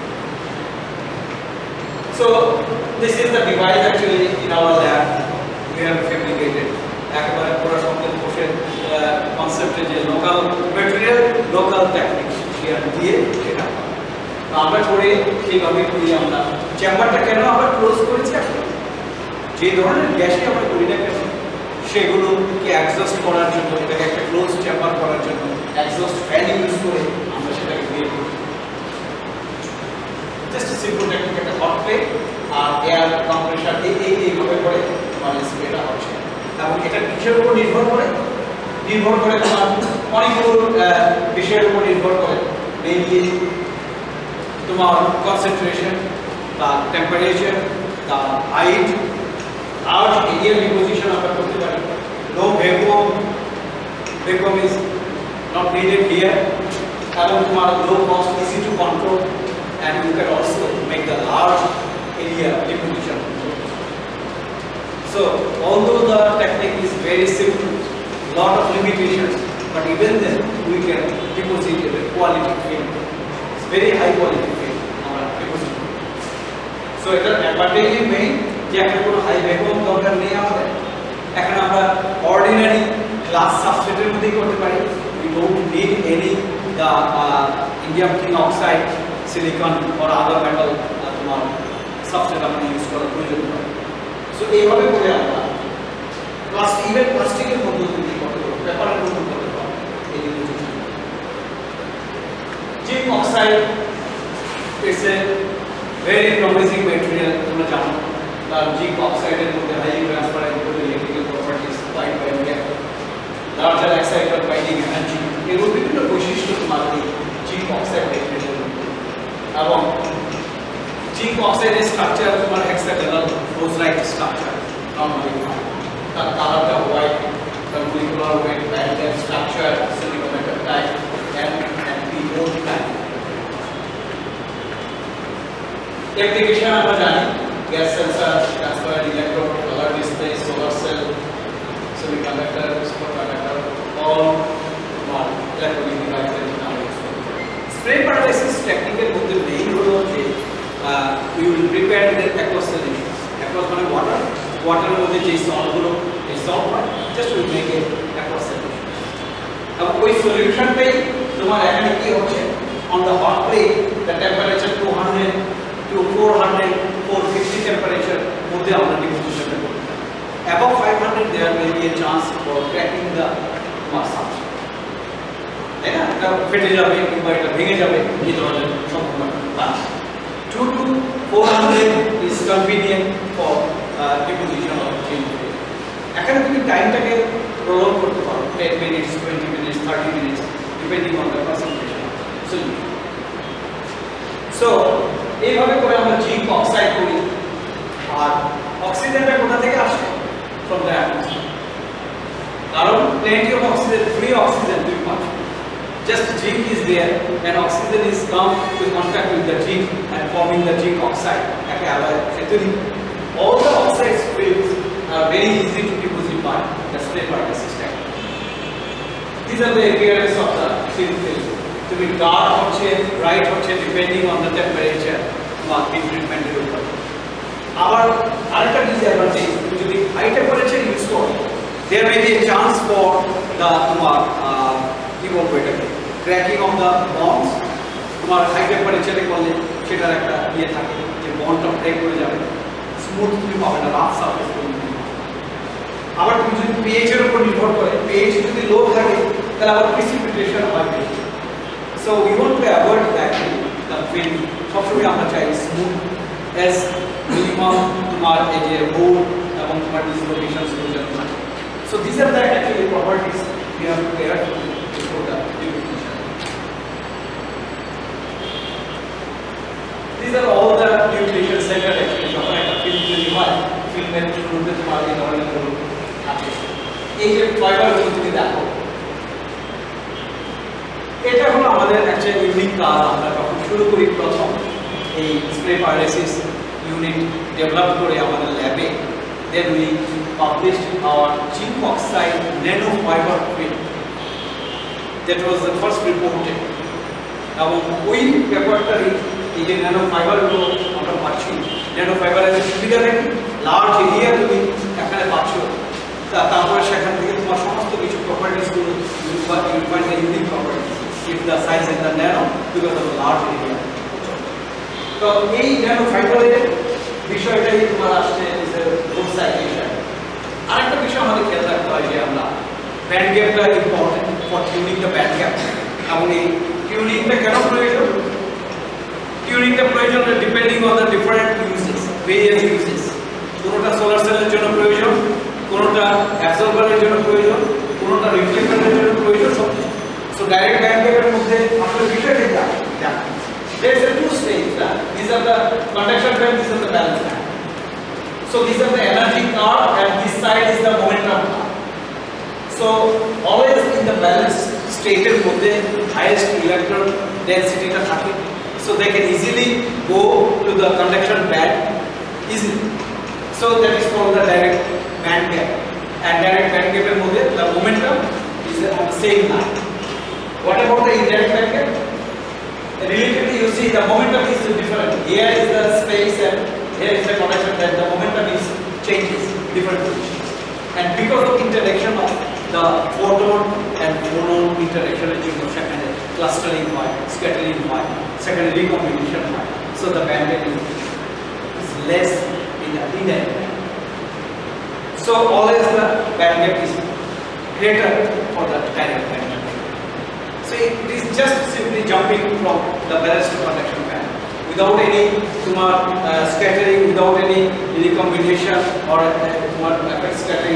A: So this is the device actually in our lab we have fabricated. একবারে পুরো সম্পূর্ণ কোষের কনসেপ্টে যে লোকাল ম্যাটেরিয়াল, লোকাল টেকনিক দিয়ে সেটা আমরা করে সেইভাবে করি। আমরা চেম্বারটা কেন আমরা ক্লোজ করেছি, যে ধরনের গ্যাসে আমরা করি না কেন সেগুলোকে এক্সস্ট করার জন্য, এটাকে একটা ক্লোজ চেম্বার করার জন্য এক্সস্ট ফ্যান ইউজ করে আমরা সেটাকে বের করি। জাস্ট সিম্পল টেকনিক, একটা হট প্লেট আর এয়ার কম্প্রেসার এই এই এইভাবে করে মানে স্প্রেটা হচ্ছে। এবং এটা কিসের উপর নির্ভর করে? নির্ভর করে তোমার অনেকগুলো বিষয়ের উপর নির্ভর করে। মেইনলি তোমার concentration, the temperature, the height, large area deposition আমরা করতে পারি। No vacuum, vacuum is not needed here. এবং তোমার low cost, easy to control, and you can also make the large area deposition. So although the technique is very simple, lot of limitations, but even then we can deposit a quality film. It's very high quality film. So এটা অ্যাডভান্টেজ মেইন যে একটা কোনো হাই ভ্যাকুয়াম দরকার নেই আমাদের। এখন আমরা অর্ডিনারি গ্লাস সাবস্ট্রেটের মধ্যেই করতে পারি। We don't need any the uh, indium tin oxide, silicon or other metal তোমার সাবস্ট্রেট আমরা ইউজ করার প্রয়োজন হয়। সো এইভাবে করে আমরা প্লাস্টিক, ইভেন প্লাস্টিকের মধ্যে তৈরি করতে পারবো, পেপারের মধ্যে করতে পারবো। এই জিনিসগুলো zinc oxide it's a very promising material, তোমরা জানো। তার জিঙ্ক অক্সাইডের মধ্যে highly transparent electrical properties, light binding, larger exciton binding energy, এগুলো বিভিন্ন বৈশিষ্ট্য তোমার এই জিঙ্ক অক্সাইড মেটেরিয়ালের মধ্যে। এবং জিঙ্ক অক্সাইডের স্ট্রাকচার তোমার হেক্সাগোনাল মোজাইক স্ট্রাকচার নরমালি হয়। তার কালারটা হোয়াইট, তার molecular weight, band structure, silicon type and and P ও টাইপ। অ্যাপ্লিকেশন আমরা জানি, gas sensor, transparent electrode, colour display, solar cell, semiconductor, superconductor, all one electronic devices আমরা ইউজ করি। স্প্রে প্যারালাইসিস টেকনিকের মধ্যে মেইন হলো যে we will prepare the aqueous solution. Aqueous মানে ওয়াটার, ওয়াটারের মধ্যে যে সল্টগুলো, এই সল্ট হয় just will make a aqueous solution. এবং ওই সলিউশনটাই তোমার এখানে কি হচ্ছে, on the hot plate the temperature two hundred to four hundred, four fifty temperature মধ্যে আমরা ডিপোজিশনটা করতে পারি। Above five hundred there may be a chance for cracking the substrate, তাই না? এটা ফেটে যাবে কিংবা এটা ভেঙে যাবে, এই ধরনের সম্ভাবনা। two to four hundred is convenient for uh, deposition of thin film. এখানে তুমি টাইমটাকে প্রলং করতে পারো, ten minutes, twenty minutes, thirty minutes depending on the concentration of solution. So এইভাবে করে আমরা জিঙ্ক অক্সাইড করি। আর অক্সিজেনটা কোথা থেকে আসে? From the atmosphere. কারণ plenty of oxygen, free oxygen তুমি পাচ্ছ। Just zinc is there and oxygen is come to contact with the zinc and forming the zinc oxide, একে অ্যালয় তৈরি। All the oxide films are very easy to deposit by the spray paralysis technique. This are the appearance of the thin film. তুমি ডার্ক হচ্ছে, ব্রাইট হচ্ছে ডিপেন্ডিং অন দ্য টেম্পারেচার বা হিট ট্রিটমেন্টের উপর। আবার আরেকটা ডিসঅ্যাডভান্টেজ, তুমি যদি হাই টেম্পারেচার ইউজ করো, there may be a chance for the তোমার কি বলবো এটাকে ক্র্যাকিং অফ দ্য বন্ডস। তোমার হাই টেম্পারেচারে করলে সেটার একটা ইয়ে থাকে যে বন্ডটা ব্রেক করে যাবে, স্মুথ তুমি পাবে না, রাফ সারফেস তুমি। আবার তুমি যদি pH এর উপর নির্ভর করে, pH যদি লো থাকে তাহলে আবার precipitation হয় বেশি। So we want to avoid that the film সবসময় আমরা চাই smooth as minimum তোমার এই যে roll এবং তোমার dislocation solution থাকে। So these are the actually properties we have to care before the lubrication. These are all the lubrication center actually যখন একটা film তৈরি হয়, ফিল্মের শুরুতে তোমার এই ধরনের গুলো থাকে। এই যে ফাইবারগুলো যদি দেখো, এটা হলো আমাদের একটা ইউনিক কাজ। আমরা যখন শুরু করি প্রথম এই স্প্রে পাইরেসিস ইউনিট ডেভেলপ করে আমাদের ল্যাবে, then we published our zinc oxide nanofiber film. That was the first reported. এবং ওই পেপারটারই এই যে ন্যানো ফাইবারগুলো আমরা পাচ্ছি, ন্যানো ফাইবারের সুবিধা দেখি লার্জ এরিয়া তুমি এখানে পাচ্ছ, তারপরে সেখান থেকে তোমার সমস্ত কিছু প্রপার্টিসগুলো you find the unique properties if the size is the nano because of the large area. তো এই ন্যানো ফাইবারের বিষয়টাই তোমার আসছে is a good citation. আরেকটা বিষয় আমাদের খেয়াল রাখতে হয় যে আমরা ব্যান্ড গ্যাপটা important for tuning the band gap. এবং এই টিউনিংটা কেন প্রয়োজন? টিউনিংটা প্রয়োজন depending on the different uses, various uses. কোনোটা সোলার সেলের জন্য প্রয়োজন, কোনোটা অ্যাবজর্বারের জন্য প্রয়োজন, কোনোটা রিফ্লেক্টরের জন্য প্রয়োজন। So direct band gap এর মধ্যে আমাদের বিষয়টা কি? There is a two stage that these are the conduction band, this is the balance band. So these are the energy curve and this side is the momentum curve. So always in the balance state এর মধ্যে highest electron density টা থাকে, so they can easily go to the conduction band easily. So that is called the direct band gap. And direct band gap এর মধ্যে the momentum is on the same line. What about the indirect band gap? Relatively, you see the momentum is different. Here is the space and here is the conduction band. The momentum is changes different positions. And because of interaction of the photon and phonon interaction, সেখানে clustering হয়, scattering হয়, সেখানে recombination হয়. So the band gap is less in the indirect band. So always the band gap is greater for the direct band. So it is just simply jumping from the balance to conduction band without any tumor uh, scattering, without any recombination or tumor uh, effect scattering.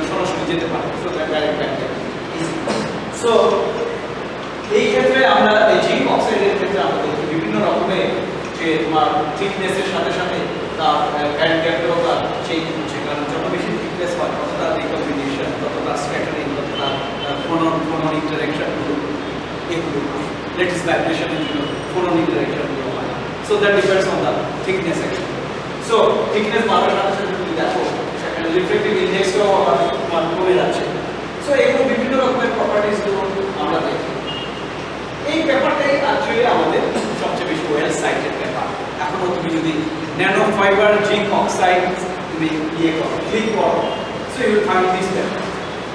A: So that direct band gap is. So এই ক্ষেত্রে আমরা এই জিঙ্ক অক্সাইডের ক্ষেত্রে আমরা দেখি বিভিন্ন রকমের যে তোমার থিকনেসের সাথে সাথে তার ব্যান্ড গ্যাপটাও তার চেঞ্জ হচ্ছে, কারণ যত বেশি থিকনেস হয় তত তার রিকম্বিনেশন, তত তার স্ক্যাটারিং, তত তার ফোনন ফোনন ইন্টারাকশনগুলো এগুলো latest vibration এগুলো ফোনন ইন্টারাকশনগুলো হয়। So that depends on the thickness actually. So thickness বাড়ার সাথে সাথে তুমি দেখো সেখানে রিফ্লেক্টিভ ইন্ডেক্সটাও আবার তোমার কমে যাচ্ছে। সো এগুলো বিভিন্ন রকমের প্রপার্টিসগুলো আমরা দেখি। এই পেপারটাই অ্যাকচুয়ালি আমাদের সবচেয়ে বেশি ওয়েল সাইটেড পেপার। এখনো তুমি যদি ন্যানো ফাইবার জিঙ্ক অক্সাইড তুমি ইয়ে করো, ক্লিক করো, so you will find this paper.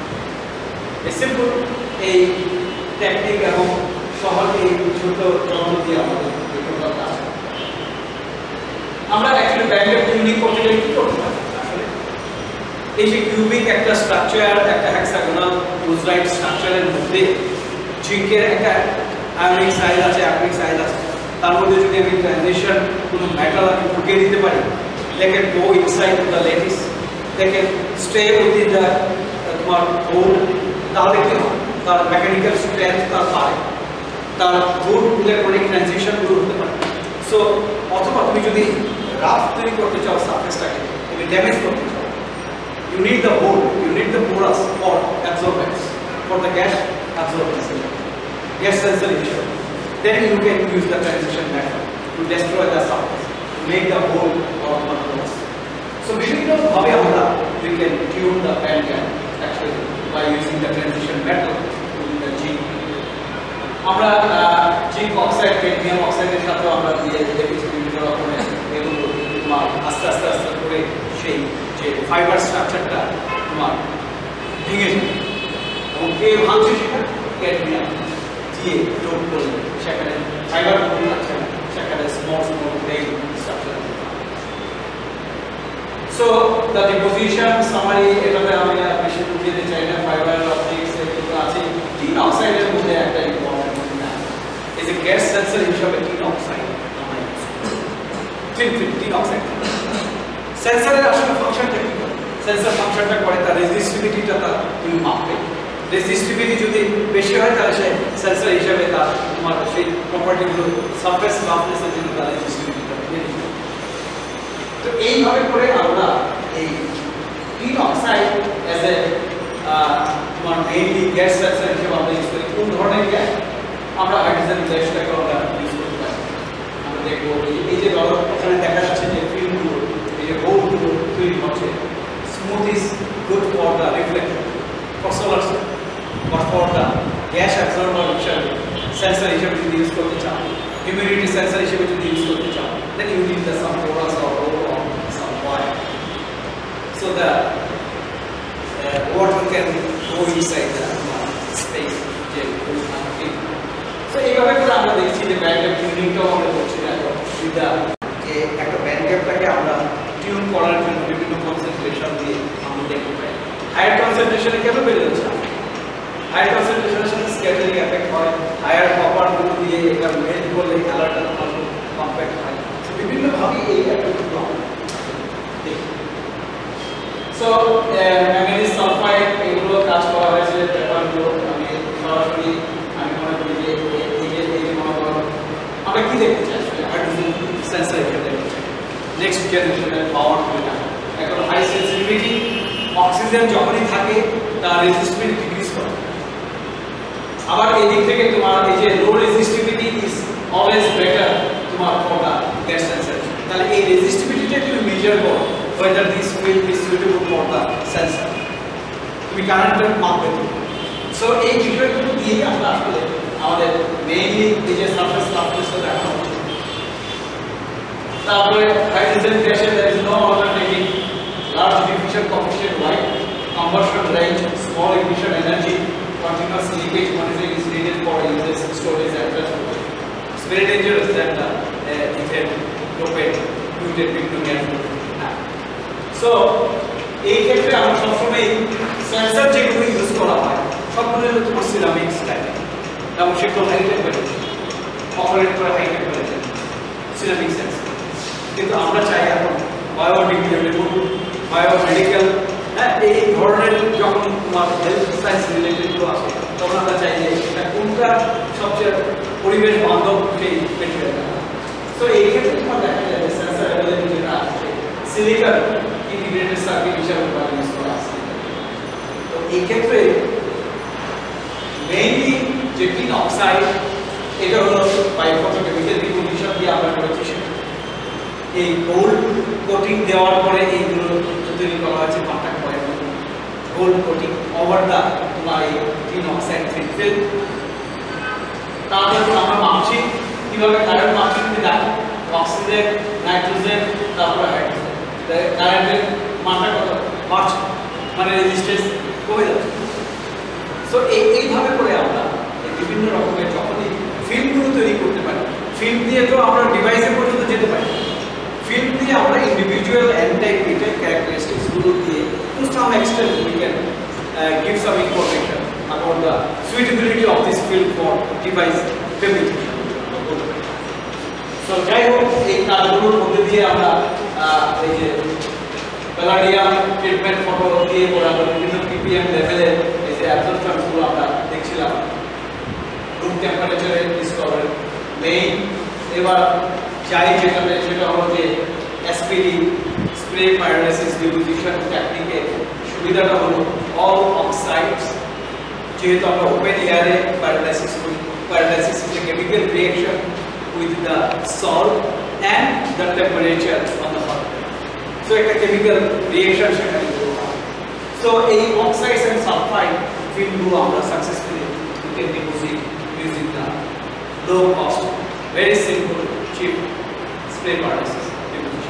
A: এই সিম্পল এই টেকনিক এবং সহজ এই ছোট যন্ত্র দিয়ে আমাদের টোটাল কাজ। আমরা অ্যাকচুয়ালি ব্যান্ড গ্যাপ টিউনিং করতে গেলে কি করতে পারি? আসলে এই যে কিউবিক একটা স্ট্রাকচার, একটা হেক্সাগোনাল ক্লোজরাইট স্ট্রাকচারের মধ্যে জিঙ্কের একটা আয়নিক সাইজ আছে, অ্যাটমিক সাইজ আছে, তার মধ্যে যদি আমি ট্রানজিশন কোনো মেটাল আমি ঢুকিয়ে দিতে পারি, they can go inside the lattice, they can stay within the তোমার হোল, তাহলে কি হয়? তার মেকানিক্যাল স্ট্রেংথ তার বাড়ে, তার গুড ইলেকট্রনিক ট্রানজিশন গুলো হতে পারে। সো অথবা তুমি যদি রাফ তৈরি করতে চাও সারফেসটাকে, তুমি ড্যামেজ করতে চাও, you need the hole, you need the porous for absorbance, for the gas absorbance, gas sensation. Then you can use the transition method to destroy the surface, to make the hole or not porous. So বিভিন্ন ভাবে আমরা we can tune the band gap actually by using the transition method using the zinc. আমরা জিঙ্ক অক্সাইড, ক্যাডমিয়াম অক্সাইডের সাথেও আমরা দিয়ে দেখেছি বিভিন্ন রকমের এগুলো তোমার আস্তে আস্তে আস্তে করে সেই যে ফাইবার স্ট্রাকচারটা তোমার ভেঙে যায় এবং কে ভাঙছে সেটা ক্যাডমিয়াম দিয়ে যোগ করলে সেখানে ফাইবার কমে যাচ্ছে না, সেখানে small small grain structure. So so the deposition summary এটাতে আমি বেশি বুঝিয়ে চাই না, ফাইবার অপটিক্স এগুলো আছে। টিন অক্সাইডের মধ্যে একটা ইম্পর্টেন্ট এই যে গ্যাস সেন্সর হিসাবে টিন অক্সাইড আমরা ইউজ করি। টিন টিন অক্সাইড সেন্সরের আসলে ফাংশনটা কি? সেন্সর ফাংশনটা করে তার রেজিস্টিভিটিটা তার তুমি মাপবে। রেজিস্টিভিটি যদি বেশি হয় তাহলে সে সেন্সর হিসাবে তার তোমার সেই প্রপার্টিগুলো সারফেস রাফনেসের জন্য তার রেজিস্টিভিটিটা বেড়ে যায়। তো এইভাবে করে আমরা এই টিন অক্সাইড অ্যাজ এ তোমার মেইনলি গ্যাস সেন্সর হিসেবে আমরা ইউজ করি। কোন ধরনের গ্যাস? আমরা হাইড্রোজেন গ্যাসটাকে আমরা ইউজ করতে পারি। আমরা দেখবো এই যে ডলার এখানে দেখা যাচ্ছে যে ফিল্মগুলো এই যে হোলগুলো তৈরি হচ্ছে, smooth is good for the reflection for solar cell, but for the gas absorber হিসাবে সেন্সর হিসেবে যদি ইউজ করতে চাও, humidity sensor হিসেবে যদি ইউজ করতে চাও, then you need the some porous or or some wire, so the uh, water can go inside the uh, space যে so এইভাবে করে আমরা দেখছি যে ব্যান্ড গ্যাপ টিউনিংটাও আমরা করছি না সুবিধা যে একটা ব্যান্ড গ্যাপটাকে আমরা টিউন করার জন্য বিভিন্ন কনসেন্ট্রেশন দিয়ে আমরা দেখতে পাই। হায়ার কনসেন্ট্রেশনে কেন বেড়ে যাচ্ছে? হায়ার কনসেন্ট্রেশনের সাথে স্ক্যাটারিং এফেক্ট হয়, হায়ার কপার গুলো দিয়ে এটা মেল্ট করলে কালারটা ভালো কম্প্যাক্ট হয়। বিভিন্ন ভাবে এই একটা প্রবলেম। সো ম্যাঙ্গানিজ সালফাইড এগুলো কাজ করা হয়েছে পেপারগুলো আমি সরাসরি আমি মনে করি যে এই যে এই যে মনে করো আমরা কি দেখতে চাই হাইড্রোজেন সেন্সর হিসেবে দেখতে চাই নেক্সট জেনারেশনের পাওয়ার টুলটা এখন হাই সেন্সিটিভিটি অক্সিজেন যখনই থাকে তার রেজিস্টিভিটি ডিক্রিজ করে। আবার এই দিক থেকে তোমার এই যে low resistivity is always better তোমার ফর দ্য গ্যাস সেন্সর। তাহলে এই রেজিস্টিভিটিটা তুমি মেজার করো whether this film is suitable for the sensor, তুমি কারেন্টের মাপবে। সো এই বিষয়গুলো দিয়ে আমরা আসলে আমাদের মেইনলি এই যে সারফেস রাফনেসটা দেখা হচ্ছে। তারপরে হাইড্রোজেন গ্যাসের there is no alternative, large diffusion coefficient, wide combustion range, small ignition energy, continuous leakage monitoring is needed for uses storage and transport. It's very dangerous that the uh, ethane, propane, butane, bitumen. So এই ক্ষেত্রে আমরা সবসময় সেন্সর যেগুলো ইউজ করা হয় সবগুলো হলো তোমার সিরামিক স্টাইল এবং সেগুলো হাই টেম্পারেচার অপারেট করে হাই টেম্পারেচার সিরামিক সেন্সর। কিন্তু আমরা চাই এখন বায়োডিগ্রেডেবল বায়োমেডিক্যাল হ্যাঁ এই ধরনের যখন তোমার হেলথ সায়েন্স রিলেটেড আসে তখন আমরা চাই যে এটা কোনটা সবচেয়ে পরিবেশ বান্ধব সেই মেটেরিয়ালটা। সো এই ক্ষেত্রে তোমার দেখা যায় যে সেন্সর অ্যাভেলেবল যেটা আছে সিলিকন ইন্টিগ্রেটেড সার্কিট হিসাবে ইউজ করা আছে। তো এই ক্ষেত্রে মেইনলি যে টিন অক্সাইড এটা হলো বায়োফটোকেমিক্যাল ডিপোজিশন দিয়ে আমরা করেছি সেটা এই গোল্ড কোটিং দেওয়ার পরে এইগুলো তৈরি করা হয়েছে কন্ট্যাক্ট করে গোল্ড কোটিং ওভার দা তোমার এই টিন অক্সাইড থিন ফিল্ম। তারপর আমরা মাপছি কিভাবে কারেন্ট মাপছি তুমি দেখো অক্সিজেন নাইট্রোজেন তারপরে হাইড্রোজেন কারেন্টের মানটা কত বাড়ছে মানে রেজিস্ট্যান্স কমে যাচ্ছে। সো এই এইভাবে করে আমরা বিভিন্ন রকমের যখনই ফিল্মগুলো তৈরি করতে পারি ফিল্ম দিয়ে তো আমরা ডিভাইসে পর্যন্ত যেতে পারি। ফিল্ম দিয়ে আমরা ইন্ডিভিজুয়াল অ্যান্টাইপ মেটাল ক্যারেক্টারিস্টিক্সগুলো দিয়ে to some extent we can give some information about the suitability of this film for device fabrication. So যাই হোক এই কাজগুলোর মধ্যে দিয়ে আমরা এই যে প্যালাডিয়াম ট্রিটমেন্ট ফটো দিয়ে পড়া বিভিন্ন পিপিএম লেভেলের এই যে অ্যাবজর্পশনগুলো আমরা দেখছিলাম রুম টেম্পারেচারে ডিসকভার মেইন। এবার যাই যেটাতে সেটা হলো যে এসপিডি স্প্রে পাইরোলাইসিস ডিপোজিশন টেকনিকের সুবিধাটা হলো অল অক্সাইডস যেহেতু আমরা ওপেন এয়ারে পাইরোলাইসিস করি pyrolysis is a chemical reaction with the salt and the temperature on the hot plate. So it's a chemical reaction সেখানে হয়। So এই oxides and sulfide film গুলো আমরা successfully we can deposit using the low cost, very simple, cheap spray paralysis deposition.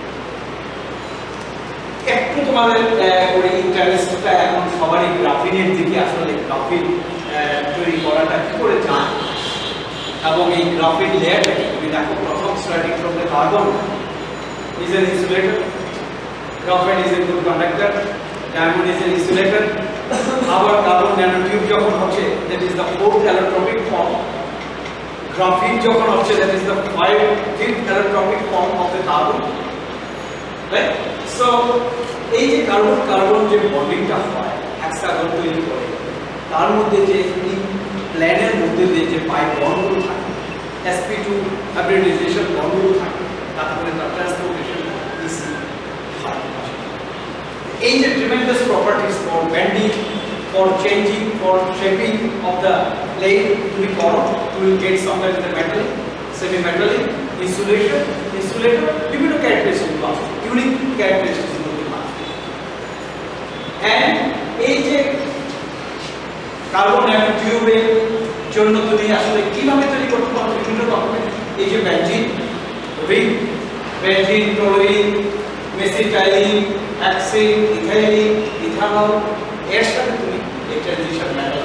A: একটু তোমাদের ওই ইন্টারেস্টটা এখন সবারই গ্রাফিনের দিকে আসলে গ্রাফিন তৈরি করাটা কি করে যায় এবং এই গ্রাফিন লেয়ারটাকে তুমি দেখো প্রথম starting from the carbon is an insulator graphite is a good conductor, diamond is an insulator. Our carbon nanotube যখন হচ্ছে, that is the fourth allotropic form. Graphene যখন হচ্ছে, that is the five fifth allotropic form of the carbon. Right? So এই যে কার্বন কার্বন যে বন্ডিংটা হয় হেক্সাগন তৈরি করে, তার মধ্যে যে এই প্ল্যানের মধ্যে যে পাই বন্ডগুলো থাকে, এস পি টু হাইব্রিডাইজেশন বন্ডগুলো থাকে, তারপরে তার ট্রান্সপোর্টেশন ইজি হয়। এই যে tremendous properties for bending, for changing, for shaping of the plane তুমি করো, you will get sometimes the metal, semi metallic, insulation, insulator, বিভিন্ন ক্যারেক্টারিস্টিক পাস, ইউনিক ক্যারেক্টারিস্টিক গুলো পাস। এন্ড এই যে কার্বন ন্যানোটিউবের জন্য তুমি আসলে কিভাবে তৈরি করতে পারো বিভিন্ন রকমের, এই যে benzene, ring, benzene, toluene, mesitylene, অ্যাক্সিন, ইথাইলিন, ইথানল, এর সাথে তুমি এই ট্রানজিশন মেটাল,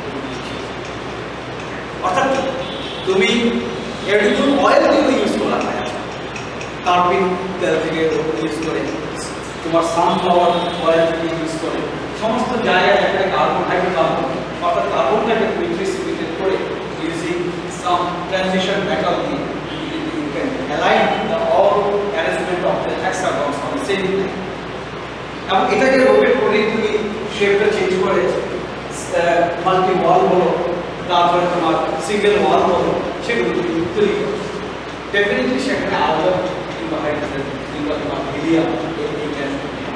A: অর্থাৎ তুমি এডিবল অয়েল থেকে ইউজ করা হয়, কার্বিন তেল থেকে ইউজ করে, তোমার সানফ্লাওয়ার অয়েল থেকে ইউজ করে, সমস্ত জায়গায় একটা কার্বন হাইড্রোকার্বন অর্থাৎ কার্বনটাকে তুমি প্রিসিপিটেট করে ইউজিং সাম ট্রানজিশন মেটাল দিয়ে you can align the all arrangement of the hexagons on the same plane. এবং এটাকে রোটেট করে তুমি শেপটা চেঞ্জ করে মাল্টি ওয়াল বলো, তারপরে তোমার সিঙ্গেল ওয়াল বলো, সেগুলো তুমি তৈরি করো। ডেফিনেটলি সেখানে আলাদা কিংবা হাইড্রোজেন কিংবা তোমার হিলিয়াম এই গ্যাস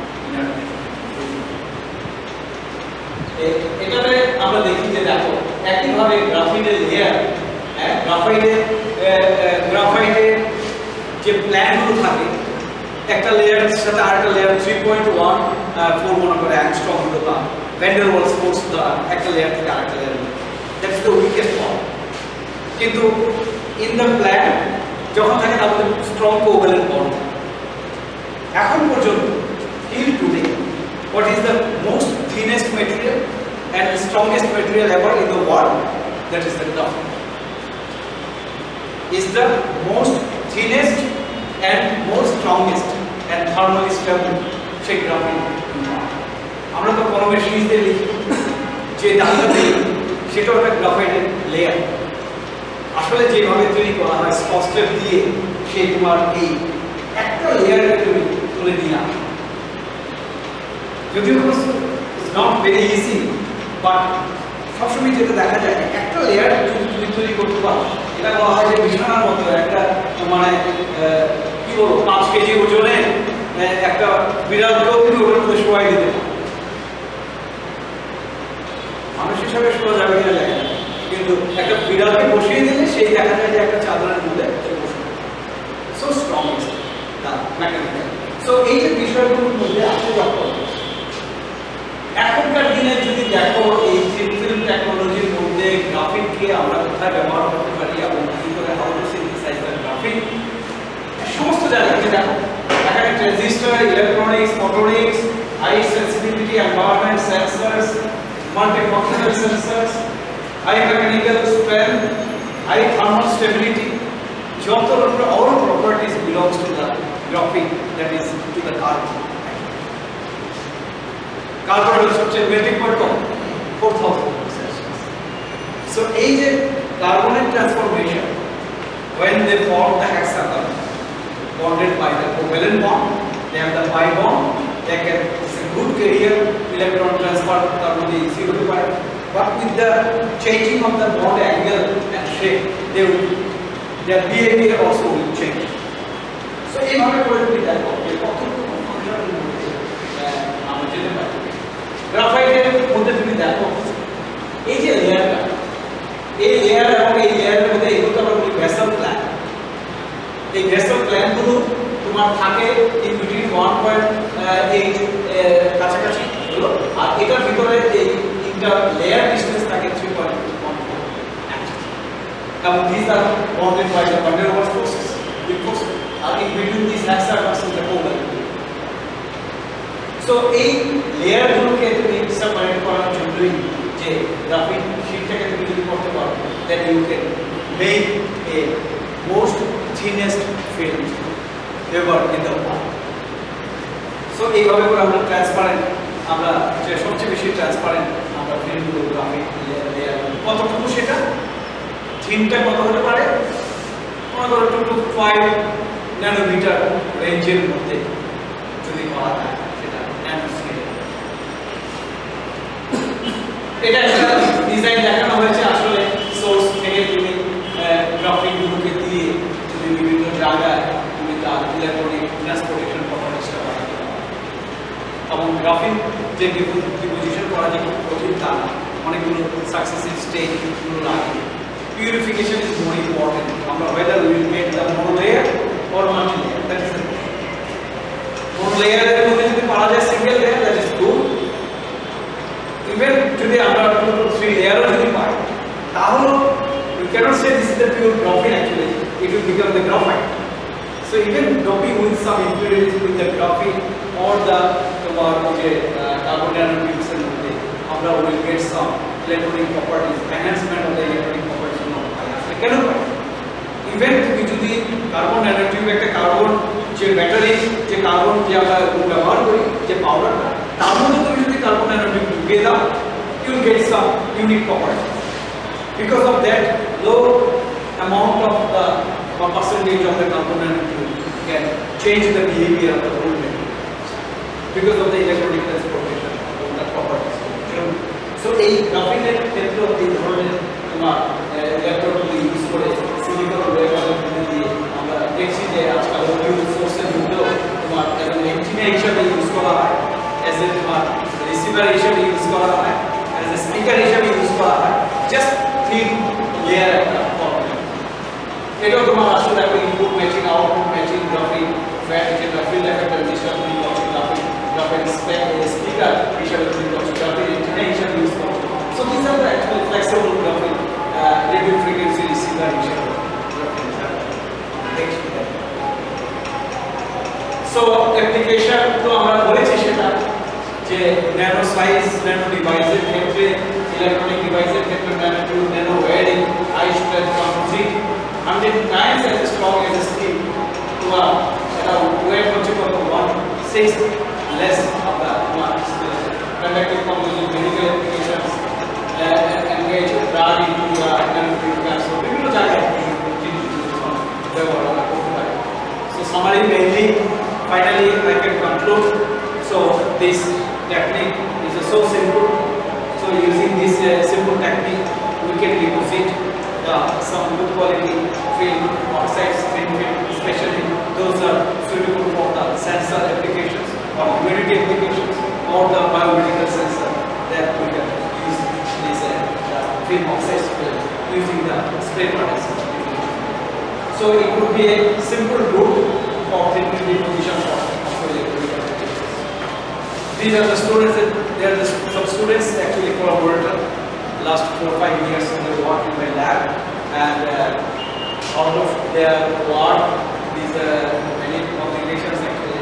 A: এটাতে আমরা দেখি যে দেখো একইভাবে গ্রাফিনের লেয়ার, হ্যাঁ গ্রাফাইটের গ্রাফাইটের যে প্ল্যানগুলো থাকে, একটা লেয়ারের সাথে আরেকটা layer three point one four মনে করে অ্যাংস্ট্রম হলো বা ভ্যান্ডার ওয়ালস ফোর্স একটা লেয়ার থেকে আরেকটা layer, that is the weakest form. কিন্তু ইন দ্য প্ল্যান যখন থাকে তার মধ্যে স্ট্রং কোভ্যালেন্ট বন্ড। এখন পর্যন্ত till today what is the most thinnest material and strongest material ever in the world? That is the graphene. Is the most thinnest and most strongest and thermally stable সেই গ্রাফিন। আমরা তো কলমের সিরিজ দিয়ে লিখি যে দাগটা দিই সেটা একটা গ্রাফাইটের লেয়ার, আসলে যেভাবে তৈরি করা হয় স্পস্টেপ দিয়ে সে তোমার এই একটা লেয়ারে তুমি তুলে নিয়ে আসো। যদিও it's not very easy, but সবসময় যেটা দেখা যায় একটা লেয়ার যদি তুমি তৈরি করতে পারো, এটা বলা হয় যে বিছানার মতো একটা মানে কি বলবো পাঁচ কেজি ওজনে একটা বিড়ালকেও তুমি ওটার মধ্যে শোয়াই দিতে পারো। মানুষ হিসাবে শোয়া যাবে কিনা যায় না, কিন্তু একটা বিড়ালকে বসিয়ে দিলে সেই দেখা যায় যে একটা চাদরের মধ্যে বসে। So strongest the mechanical. So এই যে বিষয়গুলোর মধ্যে আসে যখন এখনকার দিনে যদি দেখো এই থিন ফিল্ম টেকনোলজির মধ্যে গ্রাফিনকে আমরা কোথায় ব্যবহার করতে পারি এবং কি করে how to synthesize the graphene সমস্ত জায়গায় দেখো, এখানে transistor, electronics, photonics, high sensitivity environment sensors, multifunctional sensors, high mechanical strength, high thermal stability, যত রকমের all properties belongs to the graphene, that is to the carbon. Carbon হলো সবচেয়ে মেল্টিং পয়েন্ট কত? four thousand Celsius. So এই যে কার্বনের transformation when they form the hexagon bonded by the covalent bond, they have the pi bond, they can it's a good carrier electron transfer তার মধ্যে easy হতে পারে, but with the changing of the bond angle and shape they will their behavior also will change. So এইভাবে করে তুমি দেখো যে কতটুকু ফাংশনের মধ্যে আমরা যেতে পারি। গ্রাফাইটের মধ্যে তুমি দেখো এই যে লেয়ারটা, এই লেয়ার এবং এই লেয়ারের মধ্যে এগুলো আমরা বলি ভেসেল প্ল্যান। এই ভেসেল প্ল্যানগুলো তোমার থাকে in between one point eight কাছাকাছি হলো, আর এটার ভিতরে এই ইন্টার লেয়ার ডিসটেন্স থাকে থ্রি পয়েন্ট ওয়ান ফোর। এবং this are bonded by the van der Waals forces, weak force, are in between this hexagons is the covalent. So এই লেয়ারগুলোকে তুমি সেপারেট করার জন্যই যে গ্রাফিন শীটটাকে তুমি যদি করতে পারো, then you can make a most thinnest film ever in the world. সো এইভাবে করে আমরা ট্রান্সপারেন্ট, আমরা যে সবচেয়ে বেশি ট্রান্সপারেন্ট আমরা ফিল্মগুলো গ্রাফিক লেয়ার কতটুকু সেটা থিনটা কত হতে পারে, মনে করো টু টু ফাইভ ন্যানোমিটার রেঞ্জের মধ্যে যদি করা যায় সেটা ন্যানো স্কেলে। এটা একটা ডিজাইন দেখানো হয়েছে আসলে সোর্স থেকে তুমি গ্রাফিকগুলোকে দিয়ে যদি বিভিন্ন জায়গায় তুমি তার ইলেকট্রনিক ট্রান্সপোর্টেশন প্রপার্টিসটা বাড়াতে পারো। এবং গ্রাফিক যে ডিপোজিশন করা যে খুব কঠিন তা না, অনেকগুলো সাকসেসিভ স্টেজগুলো লাগে। Purification is more important. আমরা whether we will get the monolayer or multi-layer, that is the question. Monolayer এর মধ্যে যদি পাওয়া যায় single layer, that is good. Even যদি আমরা two to three layer যদি পাই, তাহলে we cannot say this is the pure graphene actually. It will become the graphite. So even doping with some impurities with the graphene or the তোমার যে carbon nanotubes এর মধ্যে, আমরা will get some electronic properties, enhancement of the electronic properties. কেন ইভেন তুমি যদি কার্বন ন্যানোটিউব একটা কার্বন যে ব্যাটারি যে কার্বন যে আমরা ব্যবহার করি যে পাউডারটা, তার মধ্যে তুমি যদি কার্বন ন্যানোটিউব ঢুকিয়ে দাও, you will get some unique property because of that low amount of the বা percentage of the carbon nanotube can change the behaviour of the whole material because of the electronic transportation of the properties. So এই গ্রাফিনের ক্ষেত্রে এই ধরনের তোমার ইলেকট্রোডগুলো ইউজ করে সিলিকন ওয়েফারের মধ্যে দিয়ে আমরা দেখছি যে আজকাল অডিও সোর্সের মধ্যেও তোমার এন্টিনা হিসাবে ইউজ করা হয়, অ্যাজ এ তোমার রিসিভার হিসাবে ইউজ করা হয়, অ্যাজ এ স্পিকার হিসাবে ইউজ করা হয়, জাস্ট থিন লেয়ার একটা প্রবলেম। এটাও তোমার আসলে একটা input matching output matching graphene FET যেটা ফিল্ড এফেক্ট যেটা তুমি করছো গ্রাফিক গ্রাফিক স্পিকার হিসাবে তুমি করছো গ্রাফিক এন্টিনা হিসাবে ইউজ করছো। So these are the actual flexible graphene uh, radio frequency receiver হিসাবে so application তো আমরা বলেছি সেটা যে ন্যানো সাইজ ন্যানো ডিভাইসের ক্ষেত্রে ইলেকট্রনিক ডিভাইসের ক্ষেত্রে nano tube nano wiring high strength composite hundred times as strong as steel তোমার এটা ওয়েট হচ্ছে কত one sixth less of the conductive composite medical applications engage drug into the nanotube gas so বিভিন্ন জায়গায় ব্যবহার করতে পারে। So summary mainly finally I can conclude. So this technique is so simple. So using this uh, simple technique we can deposit uh, some good quality film oxides, thin film, especially those are suitable for the sensor applications or humidity applications or the biomedical sensor that we can use this uh, film oxides using the spray partition. So it would be a simple route for thin film deposition for electrical applications. These are the students that they are the some students actually collaborated last four or five years in the work in my lab, and uh, out of their work these uh, many publications actually,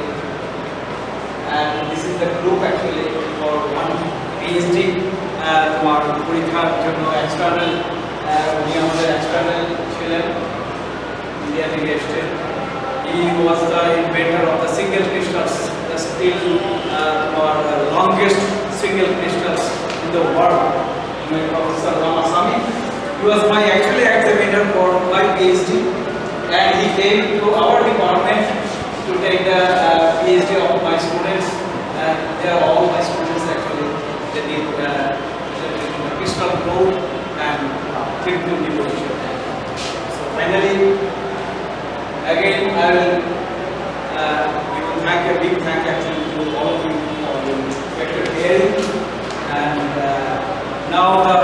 A: and this is the group actually for one PhD তোমার পরীক্ষার জন্য এক্সটার্নাল উনি আমাদের এক্সটার্নাল ছিলেন ইন্ডিয়া থেকে এসেছেন। He was the inventor of the single crystals, the still uh, or the longest single crystals in the world. Professor Ramasamy. He was my actually examiner for my PhD, and he came to our department to take the uh, PhD of my students. And they are all my students actually. They did uh, the crystal growth and thin film deposition. So finally, again I will uh, give a thank a big thank actually to all of you for your better hearing, and uh, now the